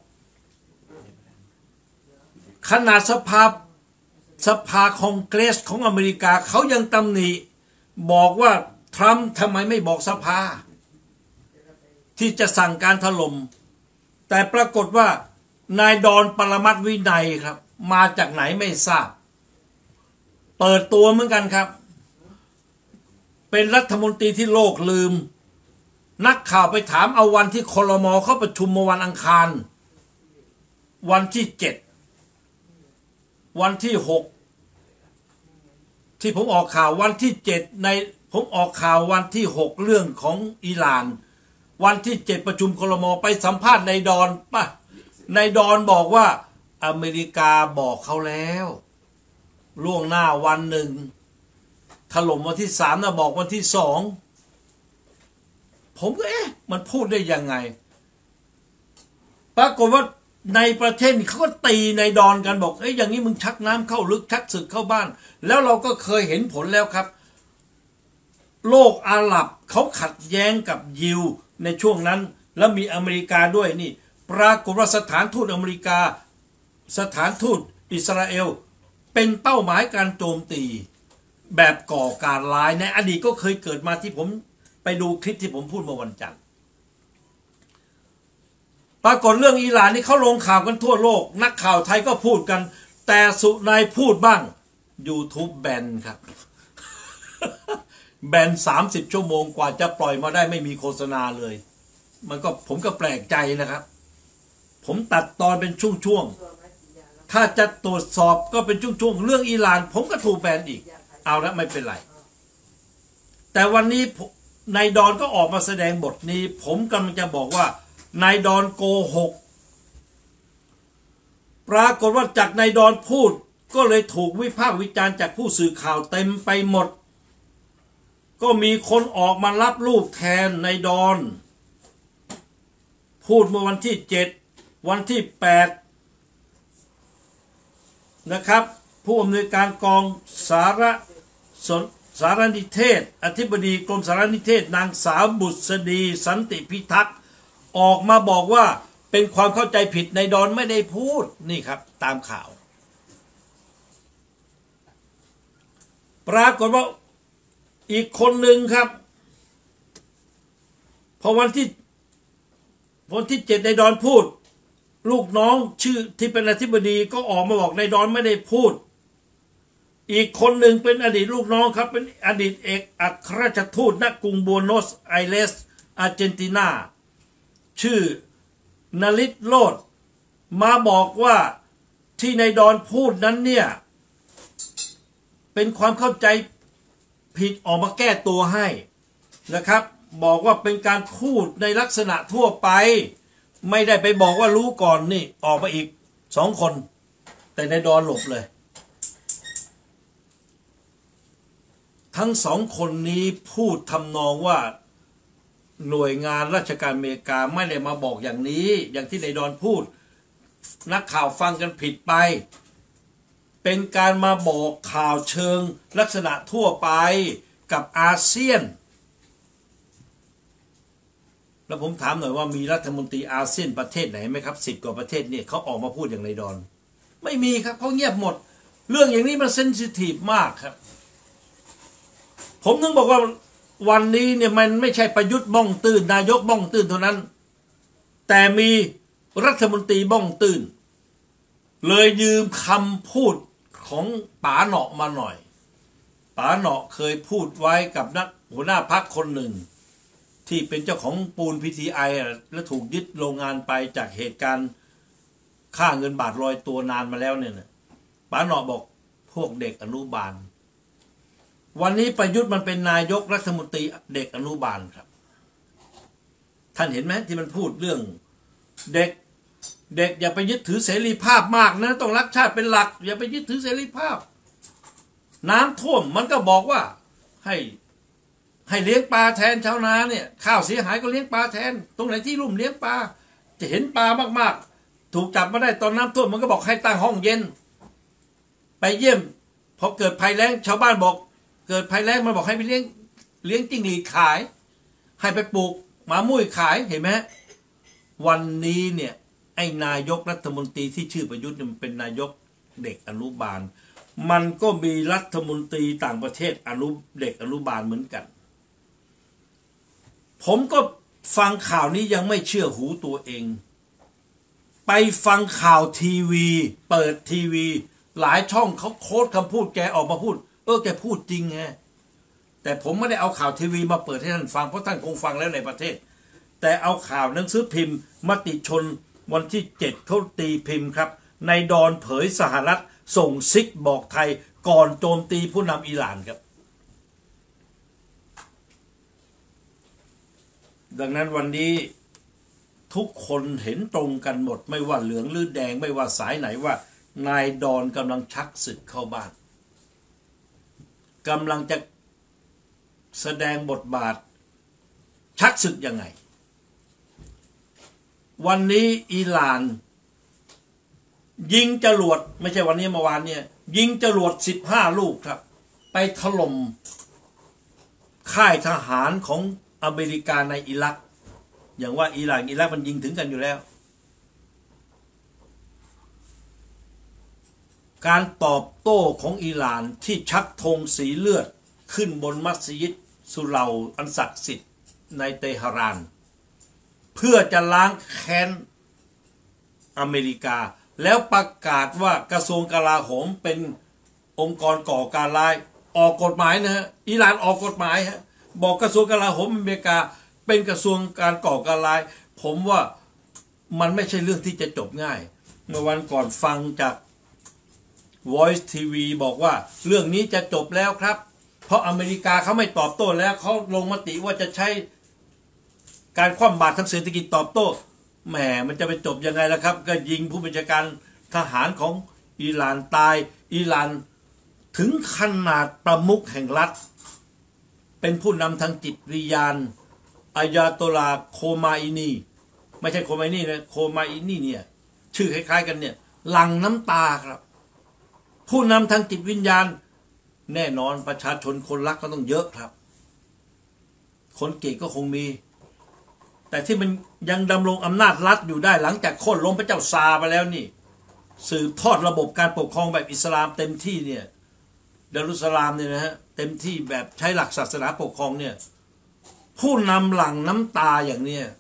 ขนาดสภาคองเกรสของอเมริกาเขายังตำหนิบอกว่าทรัมป์ทำไมไม่บอกสภาที่จะสั่งการถล่มแต่ปรากฏว่านายดอนปรมัตถ์วินัยครับมาจากไหนไม่ทราบเปิดตัวเหมือนกันครับเป็นรัฐมนตรีที่โลกลืมนักข่าวไปถามเอาวันที่ครม.เขาประชุมเมื่อวันอังคารวันที่7วันที่6ที่ผมออกข่าววันที่7ในผมออกข่าววันที่6เรื่องของอิหร่านวันที่7ประชุมครม.ไปสัมภาษณ์นายดอนป่ะนายดอนบอกว่าอเมริกาบอกเขาแล้วล่วงหน้าวันหนึ่งถล่มวันที่3นะบอกวันที่2ผมก็มันพูดได้ยังไงปรากฏว่าในประเทศเขาก็ตีนายดอนกันบอกอย่างนี้มึงชักน้ำเข้าลึกชักศึกเข้าบ้านแล้วเราก็เคยเห็นผลแล้วครับโลกอาหรับเขาขัดแย้งกับยิวในช่วงนั้นแล้วมีอเมริกาด้วยนี่ปรากฏว่าสถานทูตอเมริกาสถานทูตอิสราเอลเป็นเป้าหมายการโจมตีแบบก่อการร้ายในอดีตก็เคยเกิดมาที่ผมไปดูคลิปที่ผมพูดเมื่อวันจันทร์ปรากฏเรื่องอิหร่านนี่เขาลงข่าวกันทั่วโลกนักข่าวไทยก็พูดกันแต่สุนัยพูดบ้าง YouTube แบนครับ แบน30 ชั่วโมงกว่าจะปล่อยมาได้ไม่มีโฆษณาเลยมันก็ผมก็แปลกใจนะครับผมตัดตอนเป็นช่วงๆถ้าจะตรวจสอบก็เป็นช่วงๆเรื่องอิหร่านผมก็ถูกแบนอีกเอาละไม่เป็นไรแต่วันนี้นายดอนก็ออกมาแสดงบทนี้ผมกำลังจะบอกว่านายดอนโกหกปรากฏว่าจากนายดอนพูดก็เลยถูกวิพากษ์วิจารณ์จากผู้สื่อข่าวเต็มไปหมดก็มีคนออกมารับลูกแทนนายดอนพูดเมื่อวันที่7วันที่8นะครับผู้อำนวยการกองสารนิเทศอธิบดีกรมสารนิเทศนางสาวบุษดีสันติพิทักษ์ออกมาบอกว่าเป็นความเข้าใจผิดนายดอนไม่ได้พูดนี่ครับตามข่าวปรากฏว่าอีกคนหนึ่งครับพอวันที่7นายดอนพูดลูกน้องชื่อที่เป็นอธิบดีก็ออกมาบอกนายดอนไม่ได้พูดอีกคนหนึ่งเป็นอดีตลูกน้องครับเป็นอดีตเอกอัครราชทูตณกรุงบัวโนสไอเรสอาร์เจนตินาชื่อนฤทธิ์โลดมาบอกว่าที่นายดอนพูดนั้นเนี่ยเป็นความเข้าใจผิดออกมาแก้ตัวให้นะครับบอกว่าเป็นการพูดในลักษณะทั่วไปไม่ได้ไปบอกว่ารู้ก่อนนี่ออกมาอีก2 คนแต่นายดอนหลบเลยทั้ง2 คนนี้พูดทำนองว่าหน่วยงานราชการอเมริกาไม่ได้มาบอกอย่างนี้อย่างที่นายดอนพูดนักข่าวฟังกันผิดไปเป็นการมาบอกข่าวเชิงลักษณะทั่วไปกับอาเซียนแล้วผมถามหน่อยว่ามีรัฐมนตรีอาเซียนประเทศไหนไหมครับ10 กว่าประเทศเนี่ยเขาออกมาพูดอย่างนายดอนไม่มีครับเขาเงียบหมดเรื่องอย่างนี้มันเซนซิทีฟมากครับผมถึงบอกว่าวันนี้เนี่ยมันไม่ใช่ประยุทธ์บ้องตื้นนายกบ้องตื้นเท่านั้นแต่มีรัฐมนตรีบ้องตื้นเลยยืมคำพูดของป๋าเหนาะมาหน่อยป๋าเหนาะเคยพูดไว้กับหัวหน้าพรรคคนหนึ่งที่เป็นเจ้าของปูน PTI และถูกยึดโรงงานไปจากเหตุการณ์ค่าเงินบาทลอยตัวนานมาแล้วเนี่ยป๋าเหนาะบอกพวกเด็กอนุบาลวันนี้ประยุทธ์มันเป็นนายกรัฐมนตรีเด็กอนุบาลครับท่านเห็นไหมที่มันพูดเรื่องเด็กอย่าไปยึดถือเสรีภาพมากนะต้องรักชาติเป็นหลักอย่าไปยึดถือเสรีภาพน้ำท่วมมันก็บอกว่าให้เลี้ยงปลาแทนชาวนาเนี่ยข้าวเสียหายก็เลี้ยงปลาแทนตรงไหนที่ลุ่มเลี้ยงปลาจะเห็นปลามากๆถูกจับมาได้ตอนน้ำท่วมมันก็บอกให้ตั้งห้องเย็นไปเยี่ยมพอเกิดภัยแล้งชาวบ้านบอกเกิดภัยแล้งมันบอกให้ไปเลี้ยงจิ้งหรีดขายให้ไปปลูกหมามุ้ยขายเห็นไหมวันนี้เนี่ยไอ้นายกรัฐมนตรีที่ชื่อประยุทธ์มันเป็นนายกเด็กอนุบาลมันก็มีรัฐมนตรีต่างประเทศเด็กอนุบาลเหมือนกันผมก็ฟังข่าวนี้ยังไม่เชื่อหูตัวเองไปฟังข่าวทีวีเปิดทีวีหลายช่องเขาโค้ดคำพูดแกออกมาพูดแกพูดจริงไงแต่ผมไม่ได้เอาข่าวทีวีมาเปิดให้ท่านฟังเพราะท่านคงฟังแล้วในประเทศแต่เอาข่าวหนังสือพิมพ์มติชนวันที่7เขาตีพิมพ์ครับนายดอนเผยสหรัฐส่งซิกบอกไทยก่อนโจมตีผู้นำอิหร่านครับดังนั้นวันนี้ทุกคนเห็นตรงกันหมดไม่ว่าเหลืองหรือแดงไม่ว่าสายไหนว่านายดอนกำลังชักศึกเข้าบ้านกำลังจะแสดงบทบาทชักศึกยังไงวันนี้อิหร่านยิงจรวดไม่ใช่วันนี้เมื่อวานเนี่ยยิงจรวด15 ลูกครับไปถล่มค่ายทหารของอเมริกาในอิรักอย่างว่าอิหร่านอิรักมันยิงถึงกันอยู่แล้วการตอบโต้ของอิหร่านที่ชักธงสีเลือดขึ้นบนมัสยิดสุเหร่าอันศักดิ์สิทธิ์ในเตหะรานเพื่อจะล้างแค้นอเมริกาแล้วประกาศว่ากระทรวงกลาโหมเป็นองค์กรก่อการร้ายออกกฎหมายนะฮะอิหร่านออกกฎหมายฮะบอกกระทรวงกลาโหมอเมริกาเป็นกระทรวงการก่อการร้ายผมว่ามันไม่ใช่เรื่องที่จะจบง่ายเมื่อวันก่อนฟังจาก Voice TV บอกว่าเรื่องนี้จะจบแล้วครับเพราะอเมริกาเขาไม่ตอบโต้แล้วเขาลงมติว่าจะใช้การคว่ำบาตรทางเศรษฐกิจตอบโต้แหมมันจะไปจบยังไงล่ะครับก็ยิงผู้บัญชาการทหารของอิหร่านตายอิหร่านถึงขนาดประมุขแห่งรัฐเป็นผู้นำทางจิตวิญญาณอายาโตลาโคมาอินีไม่ใช่โคมาอินีนะโคมาอินีเนี่ยชื่อคล้ายๆกันเนี่ยหลั่งน้ำตาครับผู้นำทางจิตวิญญาณแน่นอนประชาชนคนรักก็ต้องเยอะครับคนเก่งก็คงมีแต่ที่มันยังดำรงอำนาจรัฐอยู่ได้หลังจากโค่นล้มพระเจ้าซาร์ไปแล้วนี่สืบทอดระบบการปกครองแบบอิสลามเต็มที่เนี่ยดารุสลามเนี่ยนะฮะเต็มที่แบบใช้หลักศาสนาปกครองเนี่ยผู้นำหลั่งน้ำตาอย่างเนี้ย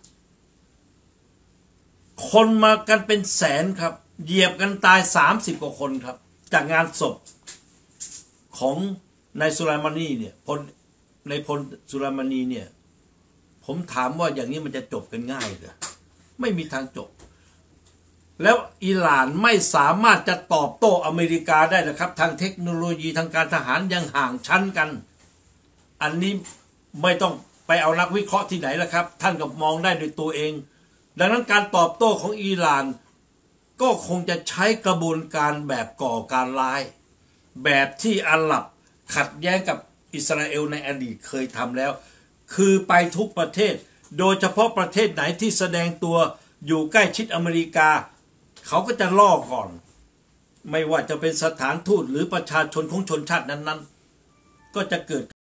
คนมากันเป็นแสนครับเหยียบกันตาย30 กว่าคนครับจากงานศพของนายสุไลมานีเนี่ยในพลสุไลมานีเนี่ยผมถามว่าอย่างนี้มันจะจบกันง่ายเหรอไม่มีทางจบแล้วอิหร่านไม่สามารถจะตอบโต้อเมริกาได้นะครับทางเทคโนโลยีทางการทหารยังห่างชั้นกันอันนี้ไม่ต้องไปเอานักวิเคราะห์ที่ไหนแล้วครับท่านก็มองได้โดยตัวเองดังนั้นการตอบโต้ของอิหร่านก็คงจะใช้กระบวนการแบบก่อการร้ายแบบที่อาหรับขัดแย้งกับอิสราเอลในอดีตเคยทำแล้วคือไปทุกประเทศโดยเฉพาะประเทศไหนที่แสดงตัวอยู่ใกล้ชิดอเมริกาเขาก็จะล่อก่อนไม่ว่าจะเป็นสถานทูตหรือประชาชนของชนชาตินั้นๆก็จะเกิด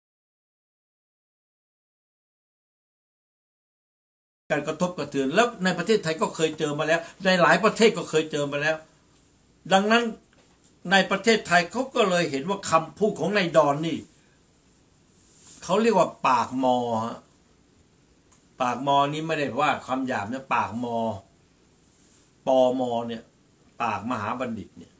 การกระทบกระเทือนแล้วในประเทศไทยก็เคยเจอมาแล้วในหลายประเทศก็เคยเจอมาแล้วดังนั้นในประเทศไทยเขาก็เลยเห็นว่าคำพูดของนายดอนนี่เขาเรียกว่าปากมอฮะปากมอนี้ไม่ได้ว่าคำหยาบนะปากมอปอมอเนี่ยปากมหาบัณฑิตเนี่ย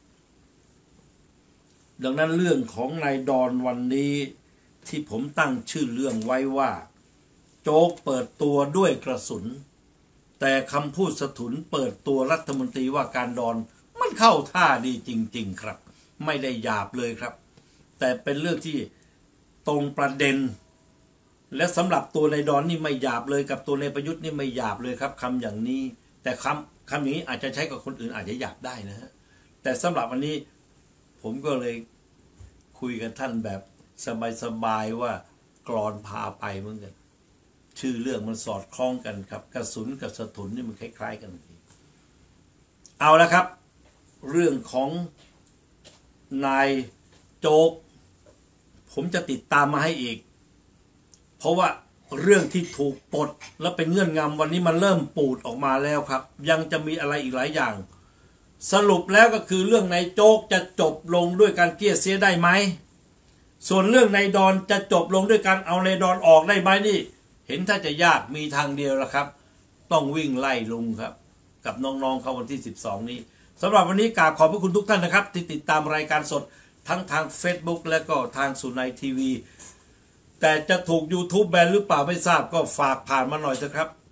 ดังนั้นเรื่องของนายดอนวันนี้ที่ผมตั้งชื่อเรื่องไว้ว่าโจ๊กเปิดตัวด้วยกระสุนแต่คำพูดสะทุนเปิดตัวรัฐมนตรีว่าการดอนมันเข้าท่าดีจริงๆครับไม่ได้หยาบเลยครับแต่เป็นเรื่องที่ตรงประเด็นและสำหรับตัวนายดอนนี่ไม่หยาบเลยกับตัวนายประยุทธ์นี่ไม่หยาบเลยครับคำอย่างนี้แต่คำอย่างนี้อาจจะใช้กับคนอื่นอาจจะหยาบได้นะฮะแต่สำหรับวันนี้ผมก็เลยคุยกับท่านแบบสบายๆว่ากรอนพาไปเหมือนกันชื่อเรื่องมันสอดคล้องกันครับกระสุนกับสะทุนนี่มันคล้ายๆกันเอาละครับเรื่องของนายโจ๊กผมจะติดตามมาให้อีกเพราะว่าเรื่องที่ถูกปลดและเป็นเงื่อนงำวันนี้มันเริ่มปูดออกมาแล้วครับยังจะมีอะไรอีกหลายอย่างสรุปแล้วก็คือเรื่องนายโจ๊กจะจบลงด้วยการเกลี้ยเสียได้ไหมส่วนเรื่องนายดอนจะจบลงด้วยการเอานายดอนออกได้ไหมนี่เห็นถ้าจะยากมีทางเดียวแล้วครับต้องวิ่งไล่ลุงครับกับน้องๆเขาวันที่12นี้สำหรับวันนี้กราบขอบพระคุณทุกท่านนะครับที่ติดตามรายการสดทั้งทาง Facebook และก็ทางสุนัยทีวีแต่จะถูก YouTube แบนหรือเปล่าไม่ทราบก็ฝากผ่านมาหน่อยเถอะครับ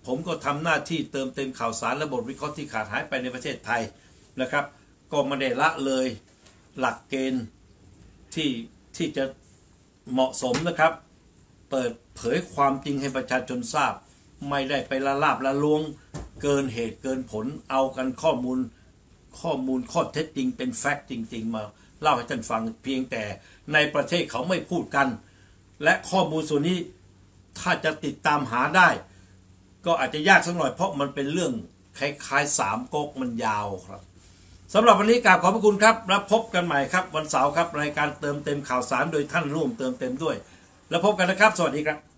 ผมก็ทำหน้าที่เติมเต็มข่าวสารและบทวิเคราะห์ที่ขาดหายไปในประเทศไทยนะครับก็ไม่ได้ละเลยหลักเกณฑ์ที่จะเหมาะสมนะครับเปิดเผยความจริงให้ประชาชนทราบไม่ได้ไปละลาบละล้วงเกินเหตุเกินผลเอากันข้อมูลข้อเท็จจริงเป็นแฟกต์จริงๆมาเล่าให้ท่านฟังเพียงแต่ในประเทศเขาไม่พูดกันและข้อมูลส่วนนี้ถ้าจะติดตามหาได้ก็อาจจะยากสักหน่อยเพราะมันเป็นเรื่องคล้ายๆสามก๊กมันยาวครับสำหรับวันนี้กราบขอบพระคุณครับแล้วพบกันใหม่ครับวันเสาร์ครับรายการเติมเต็มข่าวสารโดยท่านร่วมเติมเต็มด้วยแล้วพบกันนะครับสวัสดีครับ